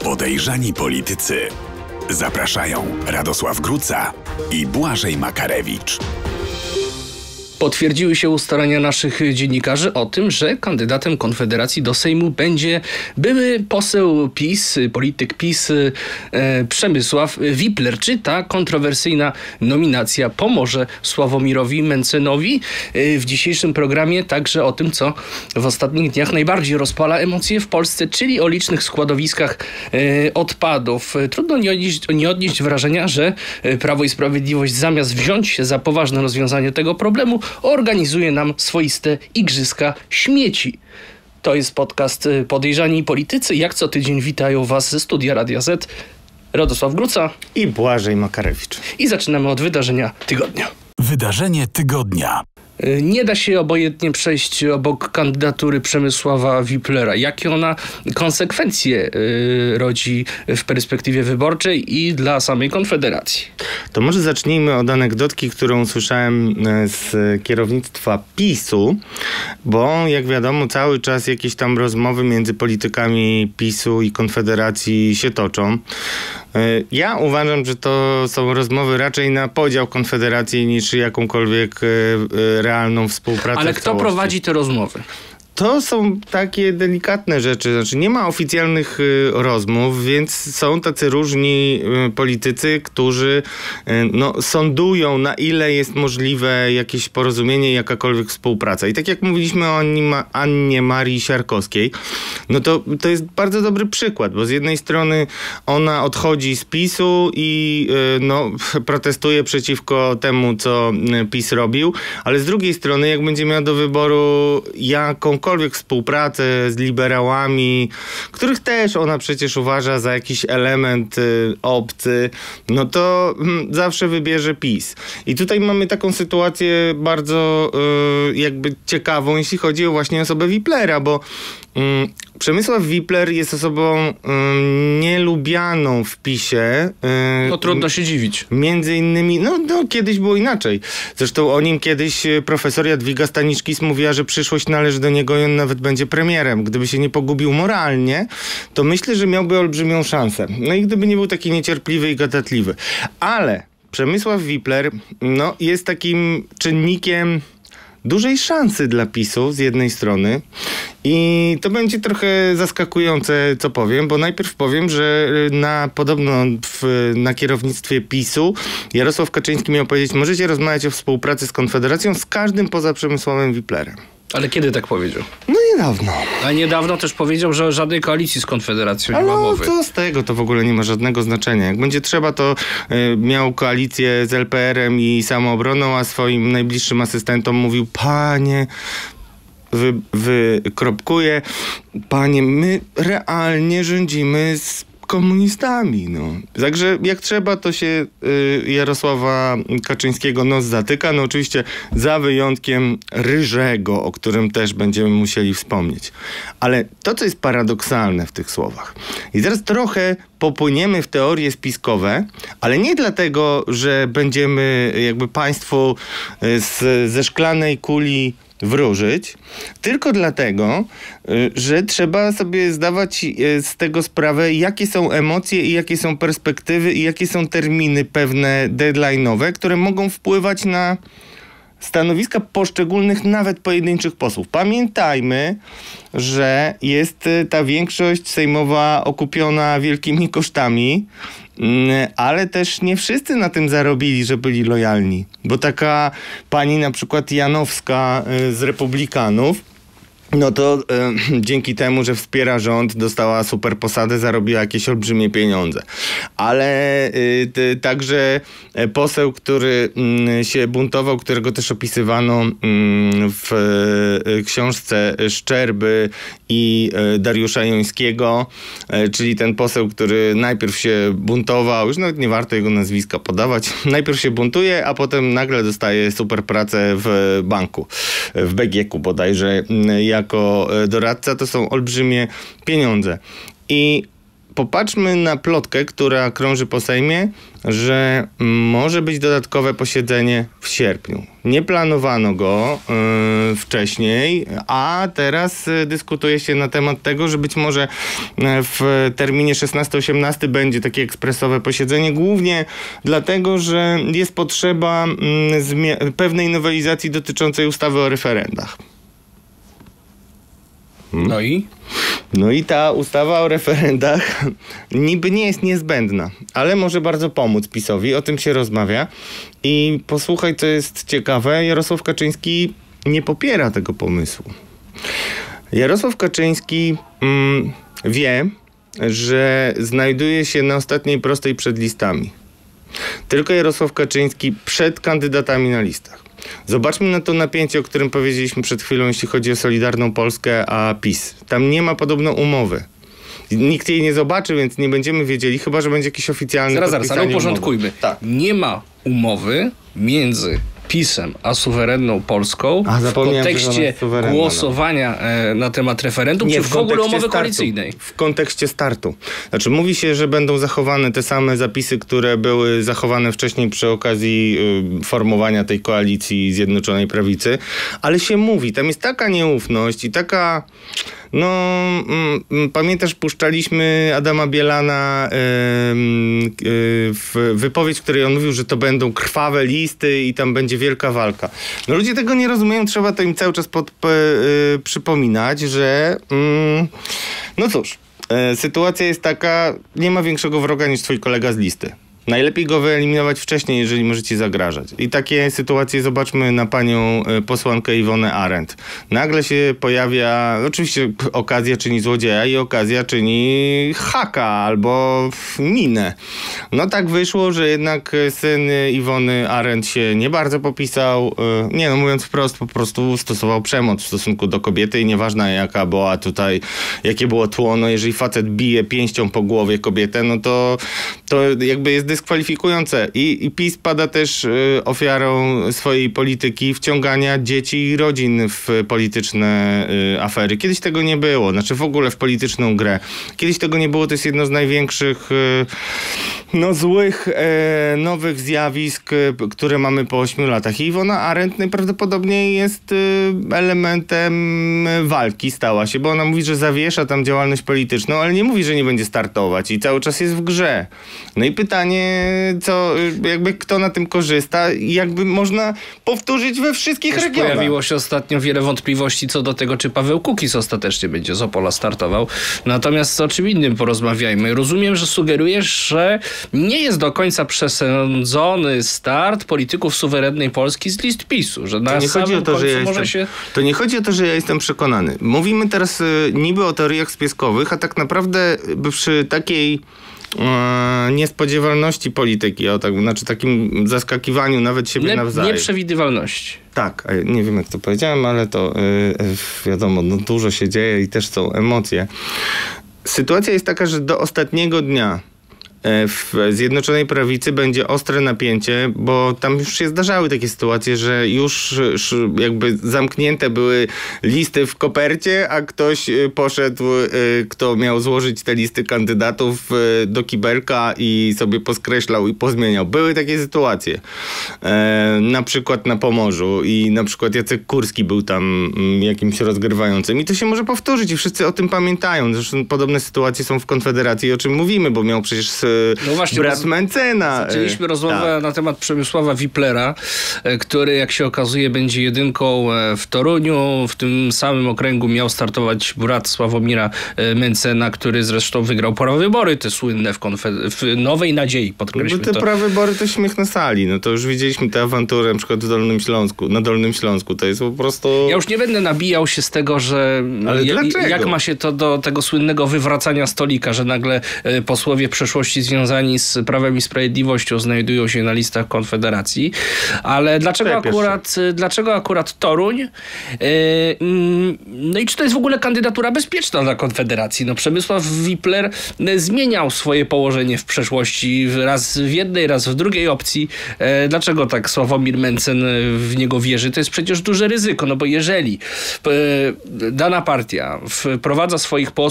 Podejrzani politycy. Zapraszają Radosław Gruca i Błażej Makarewicz. Potwierdziły się ustalenia naszych dziennikarzy o tym, że kandydatem Konfederacji do Sejmu będzie były poseł PiS, polityk PiS Przemysław Wipler. Czy ta kontrowersyjna nominacja pomoże Sławomirowi Mentzenowi? W dzisiejszym programie także o tym, co w ostatnich dniach najbardziej rozpala emocje w Polsce, czyli o licznych składowiskach odpadów. Trudno nie odnieść wrażenia, że Prawo i Sprawiedliwość zamiast wziąć się za poważne rozwiązanie tego problemu, organizuje nam swoiste igrzyska śmieci. To jest podcast Podejrzani Politycy. Jak co tydzień witają Was ze studia Radia Z Radosław Gruca i Błażej Makarewicz. I zaczynamy od wydarzenia tygodnia. Wydarzenie tygodnia. Nie da się obojętnie przejść obok kandydatury Przemysława Wiplera. Jakie ona konsekwencje rodzi w perspektywie wyborczej i dla samej Konfederacji? To może zacznijmy od anegdotki, którą słyszałem z kierownictwa PiS-u, bo jak wiadomo cały czas jakieś tam rozmowy między politykami PiS-u i Konfederacji się toczą. Ja uważam, że to są rozmowy raczej na podział Konfederacji niż jakąkolwiek realną współpracę. Ale kto prowadzi te rozmowy? To są takie delikatne rzeczy, znaczy nie ma oficjalnych rozmów, więc są tacy różni politycy, którzy sądują, na ile jest możliwe jakieś porozumienie, jakakolwiek współpraca. I tak jak mówiliśmy o Annie Marii Siarkowskiej, no to jest bardzo dobry przykład, bo z jednej strony ona odchodzi z PiS-u i protestuje przeciwko temu, co PiS robił, ale z drugiej strony, jak będzie miała do wyboru jakąkolwiek współpracę z liberałami, których też ona przecież uważa za jakiś element obcy, no to zawsze wybierze PiS. I tutaj mamy taką sytuację bardzo jakby ciekawą, jeśli chodzi o właśnie osobę Wiplera, bo Przemysław Wipler jest osobą nielubianą w PiS-ie. No trudno się dziwić. Między innymi, kiedyś było inaczej. Zresztą o nim kiedyś profesor Jadwiga Staniszkis mówiła, że przyszłość należy do niego i on nawet będzie premierem. Gdyby się nie pogubił moralnie, to myślę, że miałby olbrzymią szansę. No i gdyby nie był taki niecierpliwy i gadatliwy. Ale Przemysław Wipler jest takim czynnikiem dużej szansy dla PiS-u z jednej strony i to będzie trochę zaskakujące, co powiem, bo najpierw powiem, że podobno na kierownictwie PiS-u Jarosław Kaczyński miał powiedzieć: możecie rozmawiać o współpracy z Konfederacją z każdym poza Przemysławem Wiplerem. Ale kiedy tak powiedział? Niedawno. A niedawno też powiedział, że żadnej koalicji z Konfederacją nie ma mowy. Co z tego? To w ogóle nie ma żadnego znaczenia. Jak będzie trzeba, to miał koalicję z LPR-em i Samoobroną, a swoim najbliższym asystentom mówił: panie, wykropkuję, panie, my realnie rządzimy z komunistami, Także jak trzeba, to się Jarosława Kaczyńskiego nos zatyka. Oczywiście za wyjątkiem Ryżego, o którym też będziemy musieli wspomnieć. Ale to, co jest paradoksalne w tych słowach. I teraz trochę popłyniemy w teorie spiskowe, ale nie dlatego, że będziemy jakby państwu ze szklanej kuli wróżyć, tylko dlatego, że trzeba sobie zdawać z tego sprawę, jakie są emocje i jakie są perspektywy i jakie są terminy pewne deadline'owe, które mogą wpływać na stanowiska poszczególnych, nawet pojedynczych posłów. Pamiętajmy, że jest ta większość sejmowa okupiona wielkimi kosztami, ale też nie wszyscy na tym zarobili, że byli lojalni. Bo taka pani na przykład Janowska z Republikanów, to dzięki temu, że wspiera rząd, dostała super posadę, zarobiła jakieś olbrzymie pieniądze. Ale także poseł, który się buntował, którego też opisywano w książce Szczerby i Dariusza Jońskiego, czyli ten poseł, który najpierw się buntował, już nawet nie warto jego nazwiska podawać, najpierw się buntuje, a potem nagle dostaje super pracę w banku, w BGK-u bodajże, jako doradca. To są olbrzymie pieniądze. I popatrzmy na plotkę, która krąży po Sejmie, że może być dodatkowe posiedzenie w sierpniu. Nie planowano go wcześniej, a teraz dyskutuje się na temat tego, że być może w terminie 16-18 będzie takie ekspresowe posiedzenie, głównie dlatego, że jest potrzeba pewnej nowelizacji dotyczącej ustawy o referendach. No i ta ustawa o referendach niby nie jest niezbędna, ale może bardzo pomóc PiS-owi, o tym się rozmawia. I posłuchaj, co jest ciekawe, Jarosław Kaczyński nie popiera tego pomysłu. Jarosław Kaczyński wie, że znajduje się na ostatniej prostej przed listami. Tylko Jarosław Kaczyński przed kandydatami na listach. Zobaczmy na to napięcie, o którym powiedzieliśmy przed chwilą, jeśli chodzi o Solidarną Polskę, a PiS. Tam nie ma podobno umowy. Nikt jej nie zobaczy, więc nie będziemy wiedzieli, chyba że będzie jakiś oficjalny Zaraz, ale uporządkujmy. Tak. Nie ma umowy między PiS-em a suwerenną Polską w kontekście głosowania na temat referendum, czy w ogóle umowy koalicyjnej? W kontekście startu. Znaczy mówi się, że będą zachowane te same zapisy, które były zachowane wcześniej przy okazji formowania tej koalicji Zjednoczonej Prawicy, ale się mówi, tam jest taka nieufność i taka... pamiętasz, puszczaliśmy Adama Bielana w wypowiedź, w której on mówił, że to będą krwawe listy i tam będzie wielka walka. No ludzie tego nie rozumieją, trzeba to im cały czas przypominać, że no cóż, sytuacja jest taka, nie ma większego wroga niż twój kolega z listy. Najlepiej go wyeliminować wcześniej, jeżeli może ci zagrażać. I takie sytuacje zobaczmy na panią posłankę Iwonę Arendt. Nagle się pojawia, oczywiście okazja czyni złodzieja i okazja czyni haka albo minę. No tak wyszło, że jednak syn Iwony Arendt się nie bardzo popisał. Mówiąc wprost, po prostu stosował przemoc w stosunku do kobiety i nieważne jaka była tutaj, jakie było tło, no jeżeli facet bije pięścią po głowie kobietę, no to jakby jest dyskwalifikujące. I PiS pada też ofiarą swojej polityki wciągania dzieci i rodzin w polityczne afery. Kiedyś tego nie było. Znaczy w ogóle w polityczną grę. Kiedyś tego nie było. To jest jedno z największych złych nowych zjawisk, które mamy po 8 latach. I Iwona Arendt najprawdopodobniej jest elementem walki, stała się, bo ona mówi, że zawiesza tam działalność polityczną, ale nie mówi, że nie będzie startować i cały czas jest w grze. No i pytanie, kto na tym korzysta i jakby można powtórzyć we wszystkich regionach. Pojawiło się ostatnio wiele wątpliwości co do tego, czy Paweł Kukiz ostatecznie będzie z Opola startował. Natomiast o czym innym porozmawiajmy. Rozumiem, że sugerujesz, że nie jest do końca przesądzony start polityków suwerennej Polski z list PiS-u. Że na samym końcu może się... To nie chodzi o to, że ja jestem przekonany. Mówimy teraz niby o teoriach spieskowych, a tak naprawdę przy takiej niespodziewalności polityki, takim zaskakiwaniu nawet siebie nawzajem. Nieprzewidywalności. Tak, nie wiem jak to powiedziałem, ale to wiadomo, dużo się dzieje i też są emocje. Sytuacja jest taka, że do ostatniego dnia w Zjednoczonej Prawicy będzie ostre napięcie, bo tam już się zdarzały takie sytuacje, że już jakby zamknięte były listy w kopercie, a ktoś poszedł, kto miał złożyć te listy kandydatów do kibelka i sobie poskreślał i pozmieniał. Były takie sytuacje. Na przykład na Pomorzu i na przykład Jacek Kurski był tam jakimś rozgrywającym i to się może powtórzyć i wszyscy o tym pamiętają. Zresztą podobne sytuacje są w Konfederacji, o czym mówimy, bo miał przecież brat Mencena. Zaczęliśmy rozmowę na temat Przemysława Wiplera, który, jak się okazuje, będzie jedynką w Toruniu. W tym samym okręgu miał startować brat Sławomira Mencena, który zresztą wygrał prawybory te słynne w Nowej Nadziei, podkreślmy to. Te prawybory to śmiech na sali. No to już widzieliśmy tę awanturę na przykład na Dolnym Śląsku. To jest po prostu... Ja już nie będę nabijał się z tego, że jak ma się to do tego słynnego wywracania stolika, że nagle posłowie w przeszłości związani z Prawem i Sprawiedliwością znajdują się na listach Konfederacji. Ale dlaczego akurat Toruń? No i czy to jest w ogóle kandydatura bezpieczna dla Konfederacji? No Przemysław Wipler zmieniał swoje położenie w przeszłości raz w jednej, raz w drugiej opcji. Dlaczego tak Sławomir Mencen w niego wierzy? To jest przecież duże ryzyko, no bo jeżeli dana partia wprowadza swoich posłów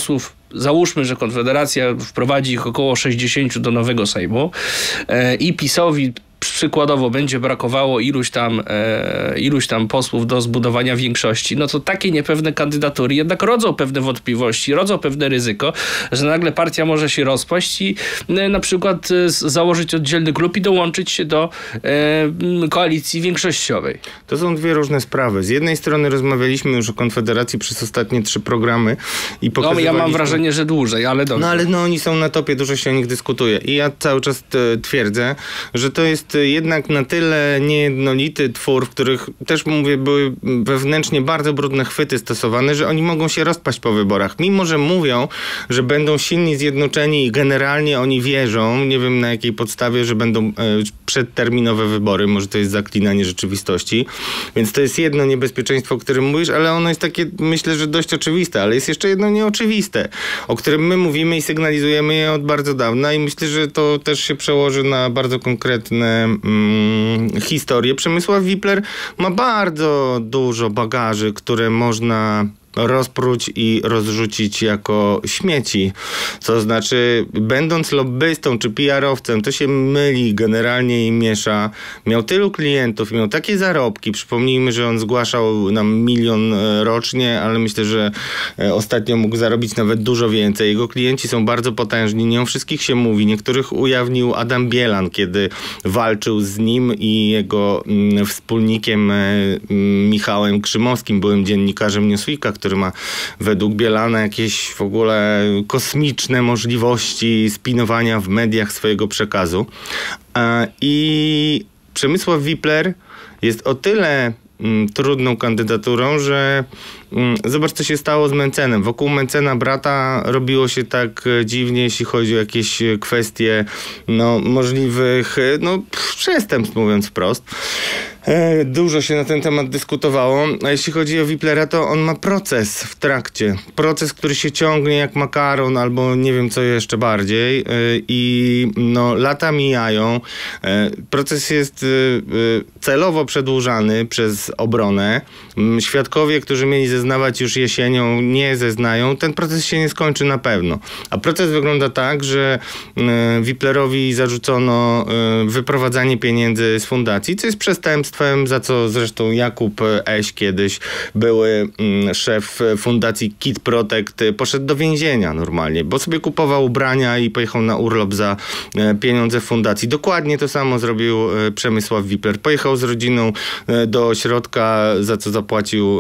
załóżmy, że Konfederacja wprowadzi ich około 60 do nowego Sejmu i PiS-owi przykładowo będzie brakowało iluś tam posłów do zbudowania większości, no to takie niepewne kandydatury jednak rodzą pewne wątpliwości, rodzą pewne ryzyko, że nagle partia może się rozpaść i na przykład założyć oddzielny klub i dołączyć się do koalicji większościowej. To są dwie różne sprawy. Z jednej strony rozmawialiśmy już o Konfederacji przez ostatnie 3 programy i pokazywaliśmy... No ja mam wrażenie, że dłużej, ale dobrze. No ale oni są na topie, dużo się o nich dyskutuje i ja cały czas twierdzę, że to jest jednak na tyle niejednolity twór, w których też mówię, były wewnętrznie bardzo brudne chwyty stosowane, że oni mogą się rozpaść po wyborach. Mimo że mówią, że będą silni, zjednoczeni i generalnie oni wierzą, nie wiem na jakiej podstawie, że będą przedterminowe wybory, może to jest zaklinanie rzeczywistości. Więc to jest jedno niebezpieczeństwo, o którym mówisz, ale ono jest takie, myślę, że dość oczywiste, ale jest jeszcze jedno nieoczywiste, o którym my mówimy i sygnalizujemy je od bardzo dawna i myślę, że to też się przełoży na bardzo konkretne historię. Przemysław Wipler ma bardzo dużo bagaży, które można rozpróć i rozrzucić jako śmieci. To znaczy, będąc lobbystą czy PR-owcem, to się myli generalnie i miesza. Miał tylu klientów, miał takie zarobki. Przypomnijmy, że on zgłaszał nam 1 milion rocznie, ale myślę, że ostatnio mógł zarobić nawet dużo więcej. Jego klienci są bardzo potężni. Nie o wszystkich się mówi. Niektórych ujawnił Adam Bielan, kiedy walczył z nim i jego wspólnikiem Michałem Krzymowskim, byłym dziennikarzem Newsweeka, który ma według Bielana jakieś w ogóle kosmiczne możliwości spinowania w mediach swojego przekazu. I Przemysław Wipler jest o tyle trudną kandydaturą, że zobacz, co się stało z Mencenem. Wokół Mencena brata robiło się tak dziwnie, jeśli chodzi o jakieś kwestie możliwych przestępstw, mówiąc wprost. Dużo się na ten temat dyskutowało, a jeśli chodzi o Wiplera, to on ma proces w trakcie. Proces, który się ciągnie jak makaron, albo nie wiem co jeszcze bardziej i lata mijają. Proces jest celowo przedłużany przez obronę. Świadkowie, którzy mieli zeznawać już jesienią, nie zeznają. Ten proces się nie skończy na pewno. A proces wygląda tak, że Wiplerowi zarzucono wyprowadzanie pieniędzy z fundacji, co jest przestępstwem, za co zresztą Jakub Eś, kiedyś były szef fundacji Kid Protect, poszedł do więzienia normalnie, bo sobie kupował ubrania i pojechał na urlop za pieniądze fundacji. Dokładnie to samo zrobił Przemysław Wipler. Pojechał z rodziną do ośrodka, za co zapłacił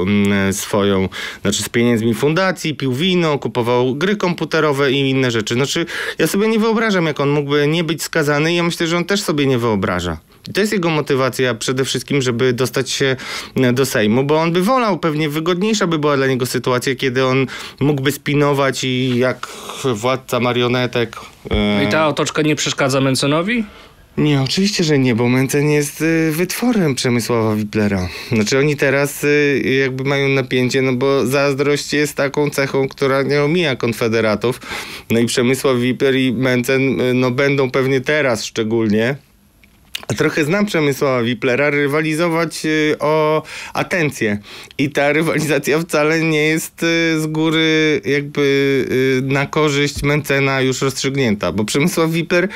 z pieniędzmi fundacji, pił wino, kupował gry komputerowe i inne rzeczy. Ja sobie nie wyobrażam, jak on mógłby nie być skazany i ja myślę, że on też sobie nie wyobraża. I to jest jego motywacja przede wszystkim, żeby dostać się do Sejmu, bo on by wolał, pewnie wygodniejsza by była dla niego sytuacja, kiedy on mógłby spinować i jak władca marionetek... I ta otoczka nie przeszkadza Mencenowi? Nie, oczywiście, że nie, bo Mencen jest wytworem Przemysława Wiplera. Oni teraz jakby mają napięcie, bo zazdrość jest taką cechą, która nie omija konfederatów. I Przemysław Wipler i Mencen będą pewnie teraz szczególnie. Trochę znam Przemysława Wiplera, rywalizować o atencję. I ta rywalizacja wcale nie jest z góry jakby na korzyść Mencena już rozstrzygnięta, bo Przemysław Wipler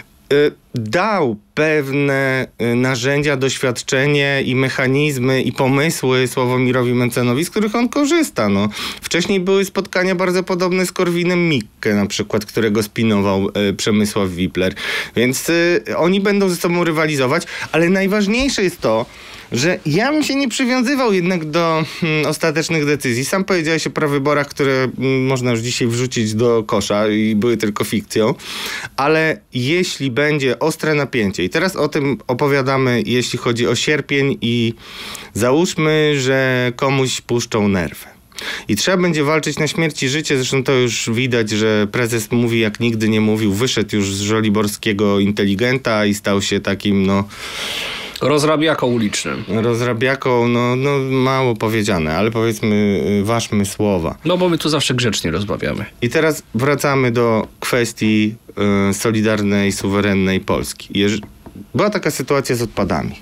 dał pewne narzędzia, doświadczenie i mechanizmy i pomysły Sławomirowi Mencenowi, z których on korzysta. Wcześniej były spotkania bardzo podobne z Korwinem Mikke na przykład, którego spinował Przemysław Wipler. Więc oni będą ze sobą rywalizować, ale najważniejsze jest to, że ja bym się nie przywiązywał jednak do ostatecznych decyzji. Sam powiedziałeś o prawyborach, które można już dzisiaj wrzucić do kosza i były tylko fikcją, ale jeśli będzie ostre napięcie i teraz o tym opowiadamy, jeśli chodzi o sierpień i załóżmy, że komuś puszczą nerwy. I trzeba będzie walczyć na śmierć i życie. Zresztą to już widać, że prezes mówi jak nigdy nie mówił. Wyszedł już z żoliborskiego inteligenta i stał się takim rozrabiaką ulicznym. Rozrabiaką, mało powiedziane, ale powiedzmy, ważmy słowa. Bo my tu zawsze grzecznie rozmawiamy. I teraz wracamy do kwestii solidarnej, suwerennej Polski. Była taka sytuacja z odpadami.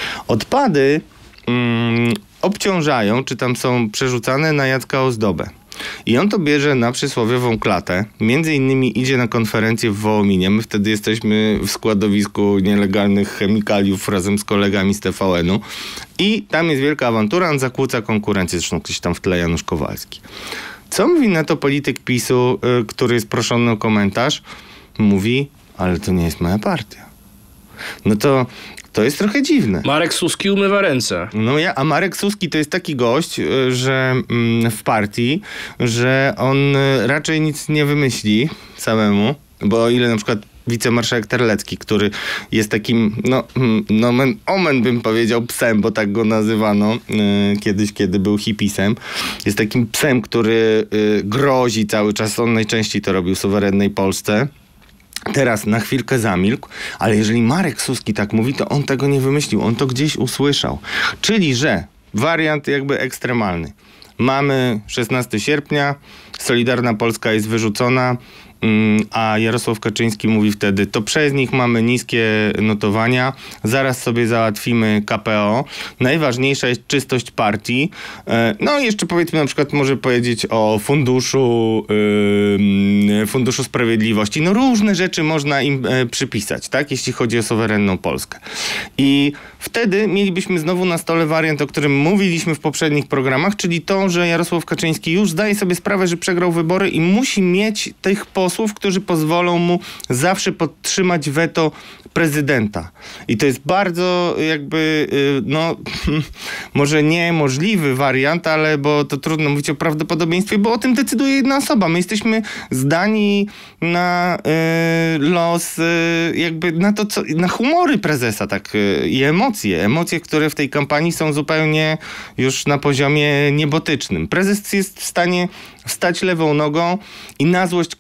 Odpady obciążają, czy tam są przerzucane na Jacka Ozdobę. I on to bierze na przysłowiową klatę. Między innymi idzie na konferencję w Wołominie. My wtedy jesteśmy w składowisku nielegalnych chemikaliów razem z kolegami z TVN-u. I tam jest wielka awantura, on zakłóca konkurencję. Zresztą ktoś tam w tle Janusz Kowalski. Co mówi na to polityk PiS-u, który jest proszony o komentarz? Mówi, ale to nie jest moja partia. No to jest trochę dziwne. Marek Suski umywa ręce. A Marek Suski to jest taki gość, że w partii, że on raczej nic nie wymyśli samemu, bo o ile na przykład wicemarszałek Terlecki, który jest takim, nomen omen bym powiedział, psem, bo tak go nazywano kiedyś, kiedy był hipisem. Jest takim psem, który grozi cały czas. On najczęściej to robił suwerennej Polsce. Teraz na chwilkę zamilkł, ale jeżeli Marek Suski tak mówi, to on tego nie wymyślił. On to gdzieś usłyszał. Czyli, że wariant jakby ekstremalny. Mamy 16 sierpnia, Solidarna Polska jest wyrzucona, a Jarosław Kaczyński mówi wtedy, to przez nich mamy niskie notowania, zaraz sobie załatwimy KPO. Najważniejsza jest czystość partii. No i jeszcze powiedzmy na przykład może powiedzieć o Funduszu Sprawiedliwości. No różne rzeczy można im przypisać, tak? Jeśli chodzi o suwerenną Polskę. I wtedy mielibyśmy znowu na stole wariant, o którym mówiliśmy w poprzednich programach, czyli to, że Jarosław Kaczyński już zdaje sobie sprawę, że przegrał wybory i musi mieć tych posłów, którzy pozwolą mu zawsze podtrzymać weto prezydenta. I to jest bardzo jakby, może niemożliwy wariant, ale bo to trudno mówić o prawdopodobieństwie, bo o tym decyduje jedna osoba. My jesteśmy zdani na los, jakby na to, na humory prezesa, tak, i emocje, które w tej kampanii są zupełnie już na poziomie niebotycznym. Prezes jest w stanie wstać lewą nogą i na złość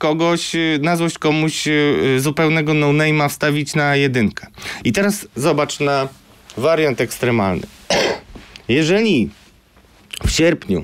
komuś zupełnego no-name'a wstawić na jedynkę. I teraz zobacz na wariant ekstremalny. Jeżeli w sierpniu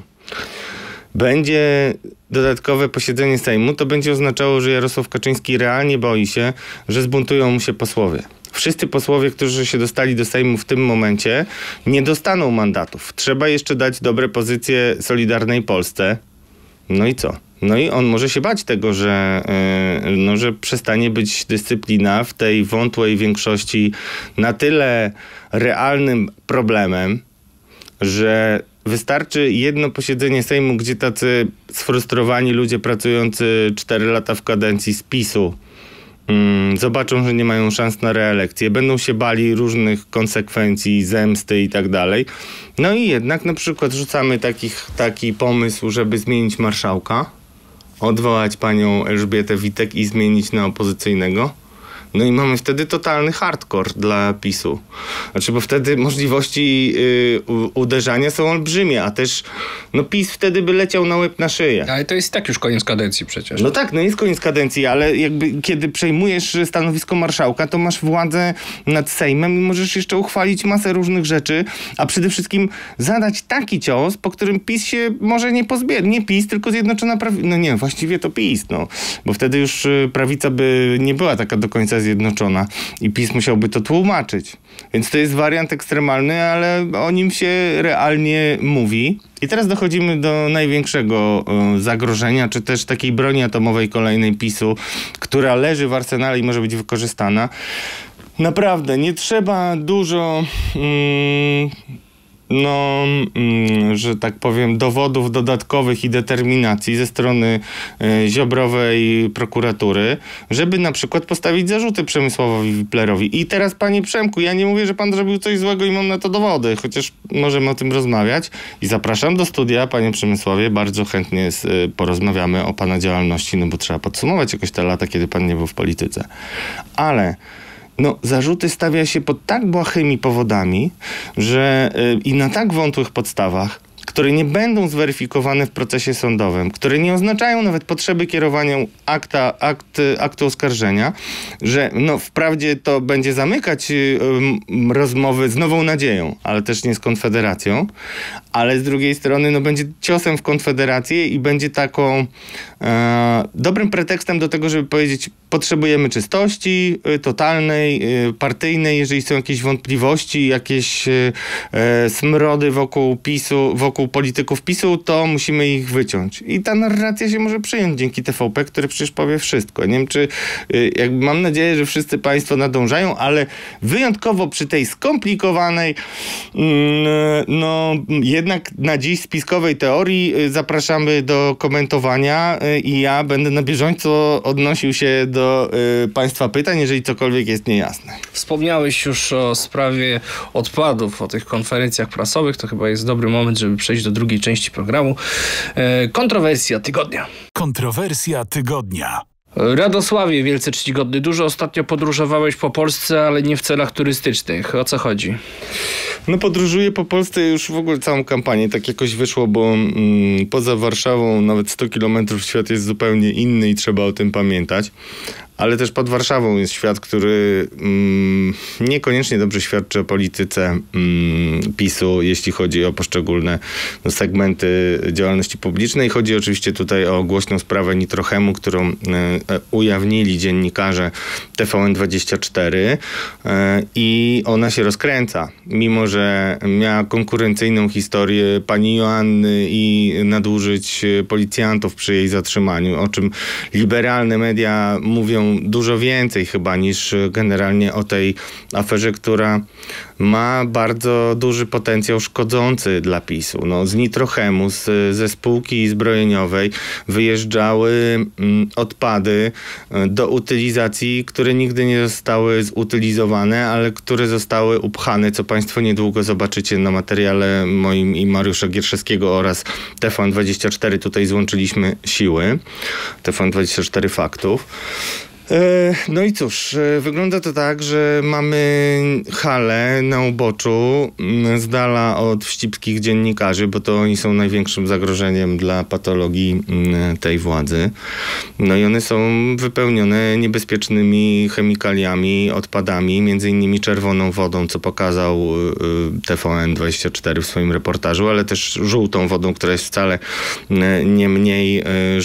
będzie dodatkowe posiedzenie Sejmu, to będzie oznaczało, że Jarosław Kaczyński realnie boi się, że zbuntują mu się posłowie. Wszyscy posłowie, którzy się dostali do Sejmu w tym momencie, nie dostaną mandatów. Trzeba jeszcze dać dobre pozycje Solidarnej Polsce. No i co? No i on może się bać tego, że przestanie być dyscyplina w tej wątłej większości na tyle realnym problemem, że wystarczy jedno posiedzenie Sejmu, gdzie tacy sfrustrowani ludzie pracujący 4 lata w kadencji z PiS-u zobaczą, że nie mają szans na reelekcję, będą się bali różnych konsekwencji, zemsty i tak dalej. No i jednak na przykład rzucamy taki pomysł, żeby zmienić marszałka, odwołać panią Elżbietę Witek i zmienić na opozycyjnego. No i mamy wtedy totalny hardcore dla PiS-u. Znaczy, bo wtedy możliwości uderzania są olbrzymie, a też PiS wtedy by leciał na łeb na szyję. Ale to jest tak już koniec kadencji przecież. No tak, jest koniec kadencji, ale jakby kiedy przejmujesz stanowisko marszałka, to masz władzę nad Sejmem i możesz jeszcze uchwalić masę różnych rzeczy, a przede wszystkim zadać taki cios, po którym PiS się może nie pozbiera. Nie PiS, tylko Zjednoczona Prawica. No nie, właściwie to PiS, bo wtedy już prawica by nie była taka do końca zjednoczona i PiS musiałby to tłumaczyć. Więc to jest wariant ekstremalny, ale o nim się realnie mówi. I teraz dochodzimy do największego zagrożenia, czy też takiej broni atomowej kolejnej PiS-u, która leży w arsenale i może być wykorzystana. Naprawdę, nie trzeba dużo że tak powiem, dowodów dodatkowych i determinacji ze strony Ziobrowej prokuratury, żeby na przykład postawić zarzuty Przemysławowi Wiplerowi. I teraz, panie Przemku, ja nie mówię, że pan zrobił coś złego i mam na to dowody, chociaż możemy o tym rozmawiać. I zapraszam do studia, panie Przemysławie, bardzo chętnie porozmawiamy o pana działalności, bo trzeba podsumować jakoś te lata, kiedy pan nie był w polityce. Ale zarzuty stawia się pod tak błahymi powodami, że i na tak wątłych podstawach, które nie będą zweryfikowane w procesie sądowym, które nie oznaczają nawet potrzeby kierowania aktu oskarżenia, że wprawdzie to będzie zamykać rozmowy z Nową Nadzieją, ale też nie z Konfederacją, ale z drugiej strony będzie ciosem w Konfederację i będzie taką dobrym pretekstem do tego, żeby powiedzieć: potrzebujemy czystości totalnej, partyjnej. Jeżeli są jakieś wątpliwości, jakieś smrody wokół PiS-u, wokół polityków PiS-u, to musimy ich wyciąć. I ta narracja się może przyjąć dzięki TVP, który przecież powie wszystko. Nie wiem, czy mam nadzieję, że wszyscy państwo nadążają, ale wyjątkowo przy tej skomplikowanej, jednak na dziś spiskowej teorii zapraszamy do komentowania i ja będę na bieżąco odnosił się do państwa pytań, jeżeli cokolwiek jest niejasne. Wspomniałeś już o sprawie odpadów, o tych konferencjach prasowych. To chyba jest dobry moment, żeby przejść do drugiej części programu. Kontrowersja tygodnia. Kontrowersja tygodnia. Radosławie, wielce czcigodny, dużo ostatnio podróżowałeś po Polsce, ale nie w celach turystycznych. O co chodzi? No podróżuję po Polsce już w ogóle całą kampanię. Tak jakoś wyszło, bo poza Warszawą nawet 100 kilometrów świat jest zupełnie inny i trzeba o tym pamiętać. Ale też pod Warszawą jest świat, który niekoniecznie dobrze świadczy o polityce PiS-u, jeśli chodzi o poszczególne segmenty działalności publicznej. Chodzi oczywiście tutaj o głośną sprawę Nitrochemu, którą ujawnili dziennikarze TVN24 i ona się rozkręca. Mimo że miała konkurencyjną historię pani Joanny i nadużyć policjantów przy jej zatrzymaniu, o czym liberalne media mówią dużo więcej chyba niż generalnie o tej aferze, która ma bardzo duży potencjał szkodzący dla PiS-u. No, z Nitrochemu, ze spółki zbrojeniowej wyjeżdżały odpady do utylizacji, które nigdy nie zostały zutylizowane, ale które zostały upchane, co państwo niedługo zobaczycie na materiale moim i Mariusza Gierszewskiego oraz TVN24. Tutaj złączyliśmy siły. TVN24 faktów. No i cóż, wygląda to tak, że mamy halę na uboczu z dala od wścibskich dziennikarzy, bo to oni są największym zagrożeniem dla patologii tej władzy. No i one są wypełnione niebezpiecznymi chemikaliami, odpadami, między innymi czerwoną wodą, co pokazał TVN24 w swoim reportażu, ale też żółtą wodą, która jest wcale nie mniej,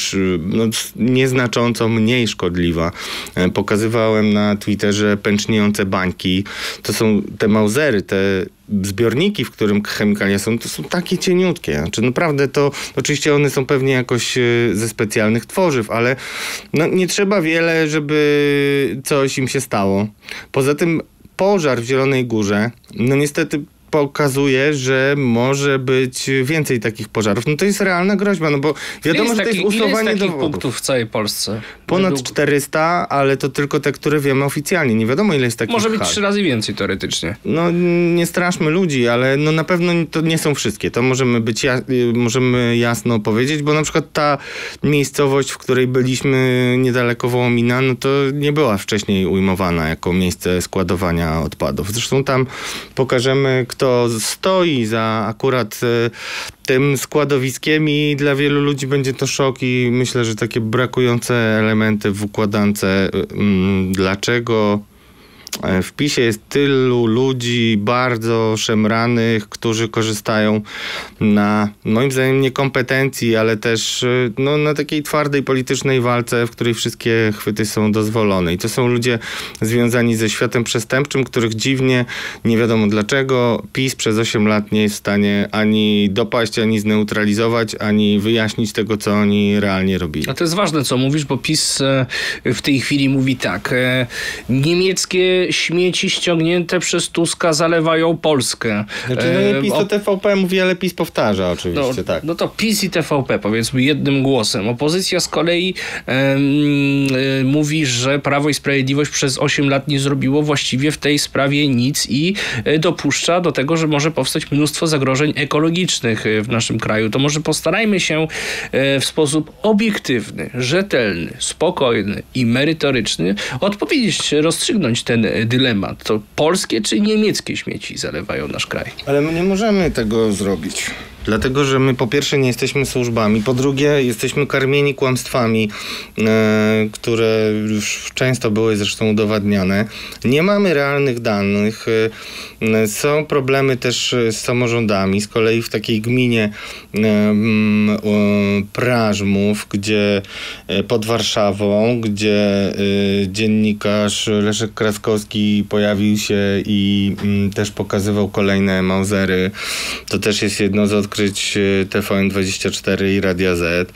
nieznacząco mniej szkodliwa. Pokazywałem na Twitterze pęczniejące bańki. To są te mausery, te zbiorniki, w którym chemikalia są, to są takie cieniutkie. Znaczy naprawdę to, oczywiście one są pewnie jakoś ze specjalnych tworzyw, ale no, nie trzeba wiele, żeby coś im się stało. Poza tym pożar w Zielonej Górze, no niestety pokazuje, że może być więcej takich pożarów. No to jest realna groźba, no bo wiadomo, że to jest usuwanie dowodów. Punktów w całej Polsce? Ponad 400, ale to tylko te, które wiemy oficjalnie. Nie wiadomo, ile jest takich Może być 3 razy więcej teoretycznie. No nie straszmy ludzi, ale no na pewno to nie są wszystkie. To możemy jasno powiedzieć, bo na przykład ta miejscowość, w której byliśmy niedaleko Wołomina, no to nie była wcześniej ujmowana jako miejsce składowania odpadów. Zresztą tam pokażemy, kto stoi za akurat tym składowiskiem i dla wielu ludzi będzie to szok i myślę, że takie brakujące elementy w układance. Dlaczego w PiS-ie jest tylu ludzi bardzo szemranych, którzy korzystają na, moim zdaniem, niekompetencji, ale też na takiej twardej politycznej walce, w której wszystkie chwyty są dozwolone. I to są ludzie związani ze światem przestępczym, których dziwnie, nie wiadomo dlaczego, PiS przez 8 lat nie jest w stanie ani dopaść, ani zneutralizować, ani wyjaśnić tego, co oni realnie robili. A to jest ważne, co mówisz, bo PiS w tej chwili mówi tak. Niemieckie śmieci ściągnięte przez Tuska zalewają Polskę. Znaczy, nie PiS to TVP mówi, ale PiS powtarza oczywiście, tak. No to PiS i TVP, powiedzmy jednym głosem. Opozycja z kolei mówi, że Prawo i Sprawiedliwość przez 8 lat nie zrobiło właściwie w tej sprawie nic i dopuszcza do tego, że może powstać mnóstwo zagrożeń ekologicznych w naszym kraju. To może postarajmy się w sposób obiektywny, rzetelny, spokojny i merytoryczny odpowiedzieć, rozstrzygnąć ten dylemat. To polskie czy niemieckie śmieci zalewają nasz kraj? Ale my nie możemy tego zrobić. Dlatego, że my po pierwsze nie jesteśmy służbami, po drugie jesteśmy karmieni kłamstwami, które już często były zresztą udowadniane. Nie mamy realnych danych. Są problemy też z samorządami. Z kolei w takiej gminie Prażmów, gdzie pod Warszawą, gdzie dziennikarz Leszek Kraskowski pojawił się i też pokazywał kolejne Mausery. To też jest jedno z odkryć TVN24 i Radia Z.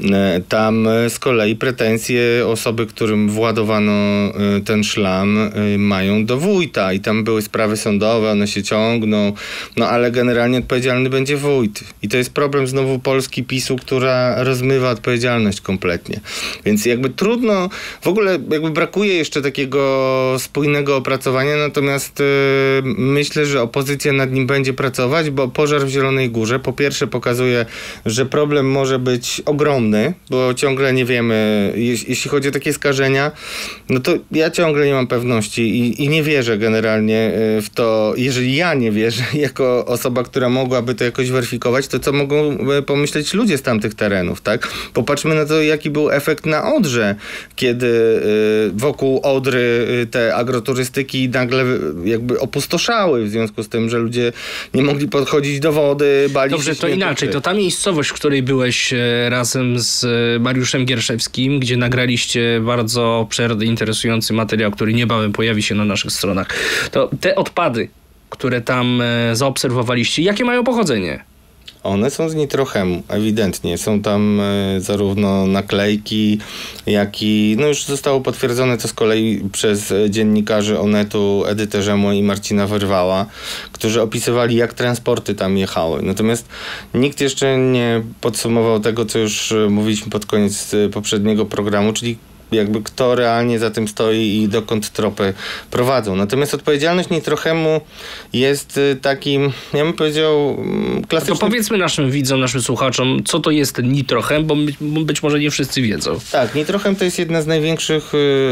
Tam z kolei pretensje osoby, którym władowano ten szlam, mają do wójta i tam były sprawy sądowe, one się ciągną, no ale generalnie odpowiedzialny będzie wójt. I to jest problem znowu Polski PiS-u, która rozmywa odpowiedzialność kompletnie. Więc jakby trudno, w ogóle jakby brakuje jeszcze takiego spójnego opracowania, natomiast myślę, że opozycja nad nim będzie pracować, bo pożar w Zielonej Górze po pierwsze pokazuje, że problem może być ogromny, bo ciągle nie wiemy, jeśli chodzi o takie skażenia, no to ja ciągle nie mam pewności i nie wierzę generalnie w to, jeżeli ja nie wierzę jako osoba, która mogłaby to jakoś weryfikować, to co mogą pomyśleć ludzie z tamtych terenów, tak? Popatrzmy na to, jaki był efekt na Odrze, kiedy wokół Odry te agroturystyki nagle jakby opustoszały w związku z tym, że ludzie nie mogli podchodzić do wody, bali się. Dobrze, to inaczej. To ta miejscowość, w której byłeś razem z Mariuszem Gierszewskim, gdzie nagraliście bardzo interesujący materiał, który niebawem pojawi się na naszych stronach. To te odpady, które tam zaobserwowaliście, jakie mają pochodzenie? One są z nitrochemu, ewidentnie. Są tam zarówno naklejki, jak i, no już zostało potwierdzone to z kolei przez dziennikarzy Onetu Edytę Rzemło i Marcina Wyrwała, którzy opisywali, jak transporty tam jechały. Natomiast nikt jeszcze nie podsumował tego, co już mówiliśmy pod koniec poprzedniego programu, czyli jakby kto realnie za tym stoi i dokąd tropy prowadzą. Natomiast odpowiedzialność nitrochemu jest takim, ja bym powiedział, klasycznym... To powiedzmy naszym widzom, naszym słuchaczom, co to jest nitrochem, bo być może nie wszyscy wiedzą. Tak, nitrochem to jest jedna z największych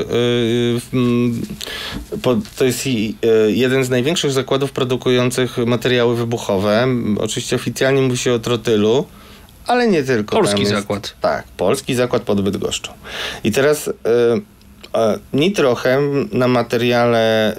to jest jeden z największych zakładów produkujących materiały wybuchowe. Oczywiście oficjalnie mówi się o trotylu, ale nie tylko. Polski zakład. Tak, polski zakład pod Bydgoszczą. I teraz nitrochem na materiale,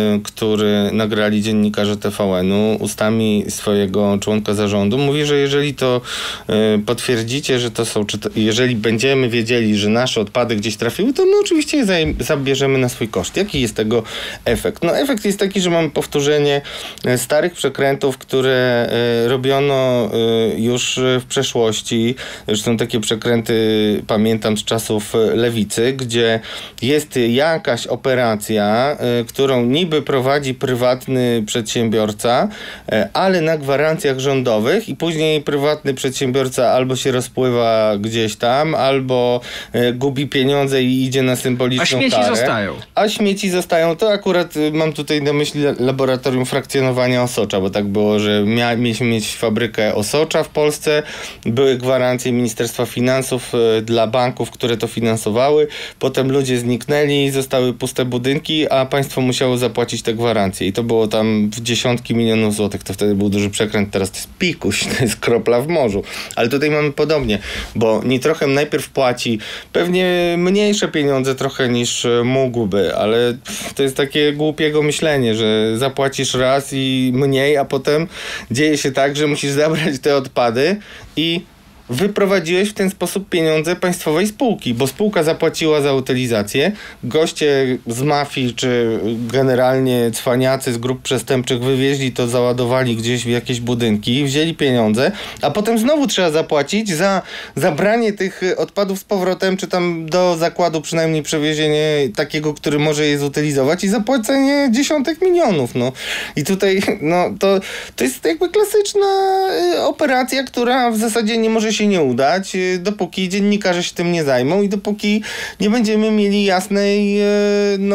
który nagrali dziennikarze TVN-u ustami swojego członka zarządu, mówi, że jeżeli to potwierdzicie, że to są, jeżeli będziemy wiedzieli, że nasze odpady gdzieś trafiły, to my oczywiście je zabierzemy na swój koszt. Jaki jest tego efekt? No efekt jest taki, że mamy powtórzenie starych przekrętów, które robiono już w przeszłości. Zresztą takie przekręty pamiętam z czasów lewicy, gdzie jest jakaś operacja, którą niby prowadzi prywatny przedsiębiorca, ale na gwarancjach rządowych i później prywatny przedsiębiorca albo się rozpływa gdzieś tam, albo gubi pieniądze i idzie na symboliczną karę. A śmieci zostają. A śmieci zostają. To akurat mam tutaj na myśli laboratorium frakcjonowania osocza, bo tak było, że mieliśmy mieć fabrykę osocza w Polsce, były gwarancje Ministerstwa Finansów dla banków, które to finansowały, potem ludzie zniknęli, zostały puste budynki, a państwo musiało zapłacić te gwarancje i to było tam w dziesiątki milionów złotych, to wtedy był duży przekręt, teraz to jest pikuś, to jest kropla w morzu. Ale tutaj mamy podobnie, bo nitrochem najpierw płaci pewnie mniejsze pieniądze trochę niż mógłby, ale to jest takie głupiego myślenie, że zapłacisz raz i mniej, a potem dzieje się tak, że musisz zabrać te odpady i wyprowadziłeś w ten sposób pieniądze państwowej spółki, bo spółka zapłaciła za utylizację, goście z mafii czy generalnie cwaniacy z grup przestępczych wywieźli to, załadowali gdzieś w jakieś budynki, wzięli pieniądze, a potem znowu trzeba zapłacić za zabranie tych odpadów z powrotem, czy tam do zakładu przynajmniej przewiezienie takiego, który może je zutylizować i zapłacenie dziesiątek milionów. No. I tutaj no, to jest jakby klasyczna operacja, która w zasadzie nie może się nie udać, dopóki dziennikarze się tym nie zajmą i dopóki nie będziemy mieli jasnej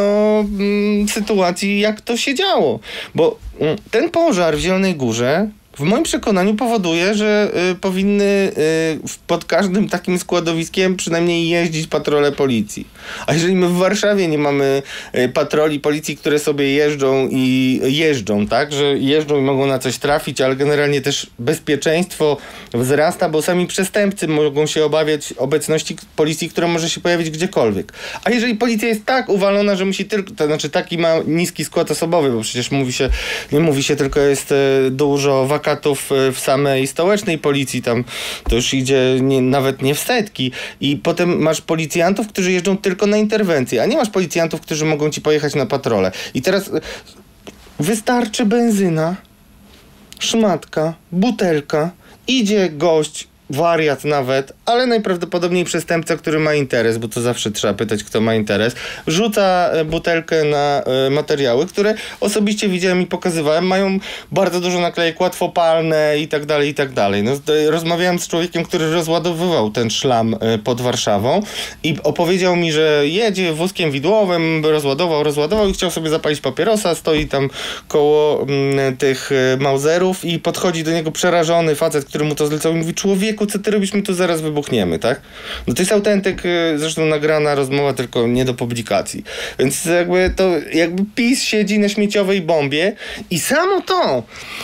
sytuacji, jak to się działo. Bo ten pożar w Zielonej Górze w moim przekonaniu powoduje, że powinny pod każdym takim składowiskiem przynajmniej jeździć patrole policji. A jeżeli my w Warszawie nie mamy patroli policji, które sobie jeżdżą, tak, że jeżdżą i mogą na coś trafić, ale generalnie też bezpieczeństwo wzrasta, bo sami przestępcy mogą się obawiać obecności policji, która może się pojawić gdziekolwiek. A jeżeli policja jest tak uwalona, że musi tylko, to znaczy taki ma niski skład osobowy, bo przecież nie mówi się tylko jest dużo wakatów w samej stołecznej policji, tam to już idzie nawet nie w setki. I potem masz policjantów, którzy jeżdżą tylko na interwencję, a nie masz policjantów, którzy mogą ci pojechać na patrolę. I teraz wystarczy benzyna, szmatka, butelka, idzie gość, wariat nawet, ale najprawdopodobniej przestępca, który ma interes, bo to zawsze trzeba pytać, kto ma interes, rzuca butelkę na materiały, które osobiście widziałem i pokazywałem, mają bardzo dużo naklejek łatwopalne i tak dalej, i tak dalej. No, rozmawiałem z człowiekiem, który rozładowywał ten szlam pod Warszawą i opowiedział mi, że jedzie wózkiem widłowym, rozładował i chciał sobie zapalić papierosa, stoi tam koło tych Mauserów i podchodzi do niego przerażony facet, który mu to zlecał i mówi: człowieku, co ty robisz? My tu zaraz wybuchniemy, tak? No to jest autentyk, zresztą nagrana rozmowa, tylko nie do publikacji. Więc jakby PiS siedzi na śmieciowej bombie i samo to,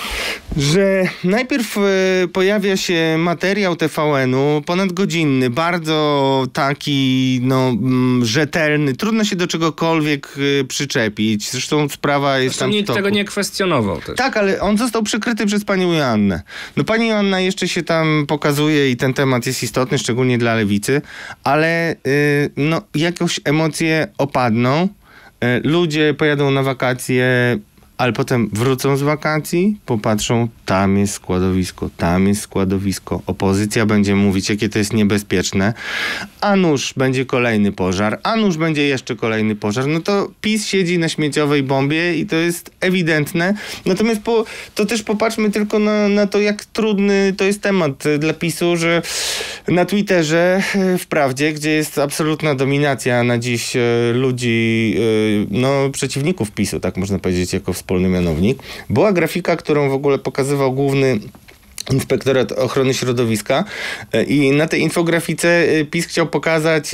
że najpierw pojawia się materiał TVN-u, ponadgodzinny, bardzo taki, rzetelny, trudno się do czegokolwiek przyczepić. Zresztą sprawa jest tam w toku. Nikt tego nie kwestionował też. Tak, ale on został przykryty przez panią Joannę. No pani Joanna jeszcze się tam pokazuje i ten temat jest istotny, szczególnie dla lewicy, ale jakoś emocje opadną, ludzie pojadą na wakacje, ale potem wrócą z wakacji, popatrzą, tam jest składowisko, opozycja będzie mówić, jakie to jest niebezpieczne, a nuż będzie kolejny pożar, a nuż będzie jeszcze kolejny pożar, no to PiS siedzi na śmieciowej bombie i to jest ewidentne. Natomiast to też popatrzmy tylko na to, jak trudny to jest temat dla PiS-u, że na Twitterze, wprawdzie, gdzie jest absolutna dominacja na dziś ludzi, przeciwników PiS-u, tak można powiedzieć, jako wspólny mianownik, była grafika, którą w ogóle pokazywał główny Inspektorat Ochrony Środowiska i na tej infografice PiS chciał pokazać,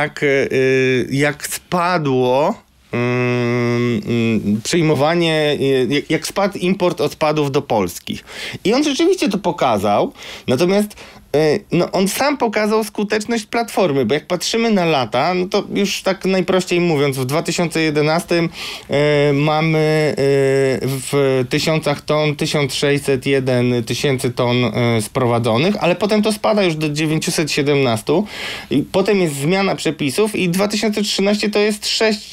jak spadło przyjmowanie, jak spadł import odpadów do Polski. I on rzeczywiście to pokazał, natomiast on sam pokazał skuteczność Platformy, bo jak patrzymy na lata, no to już tak najprościej mówiąc, w 2011 mamy w 1000 ton 1601 tysięcy ton sprowadzonych, ale potem to spada już do 917 i potem jest zmiana przepisów i 2013 to jest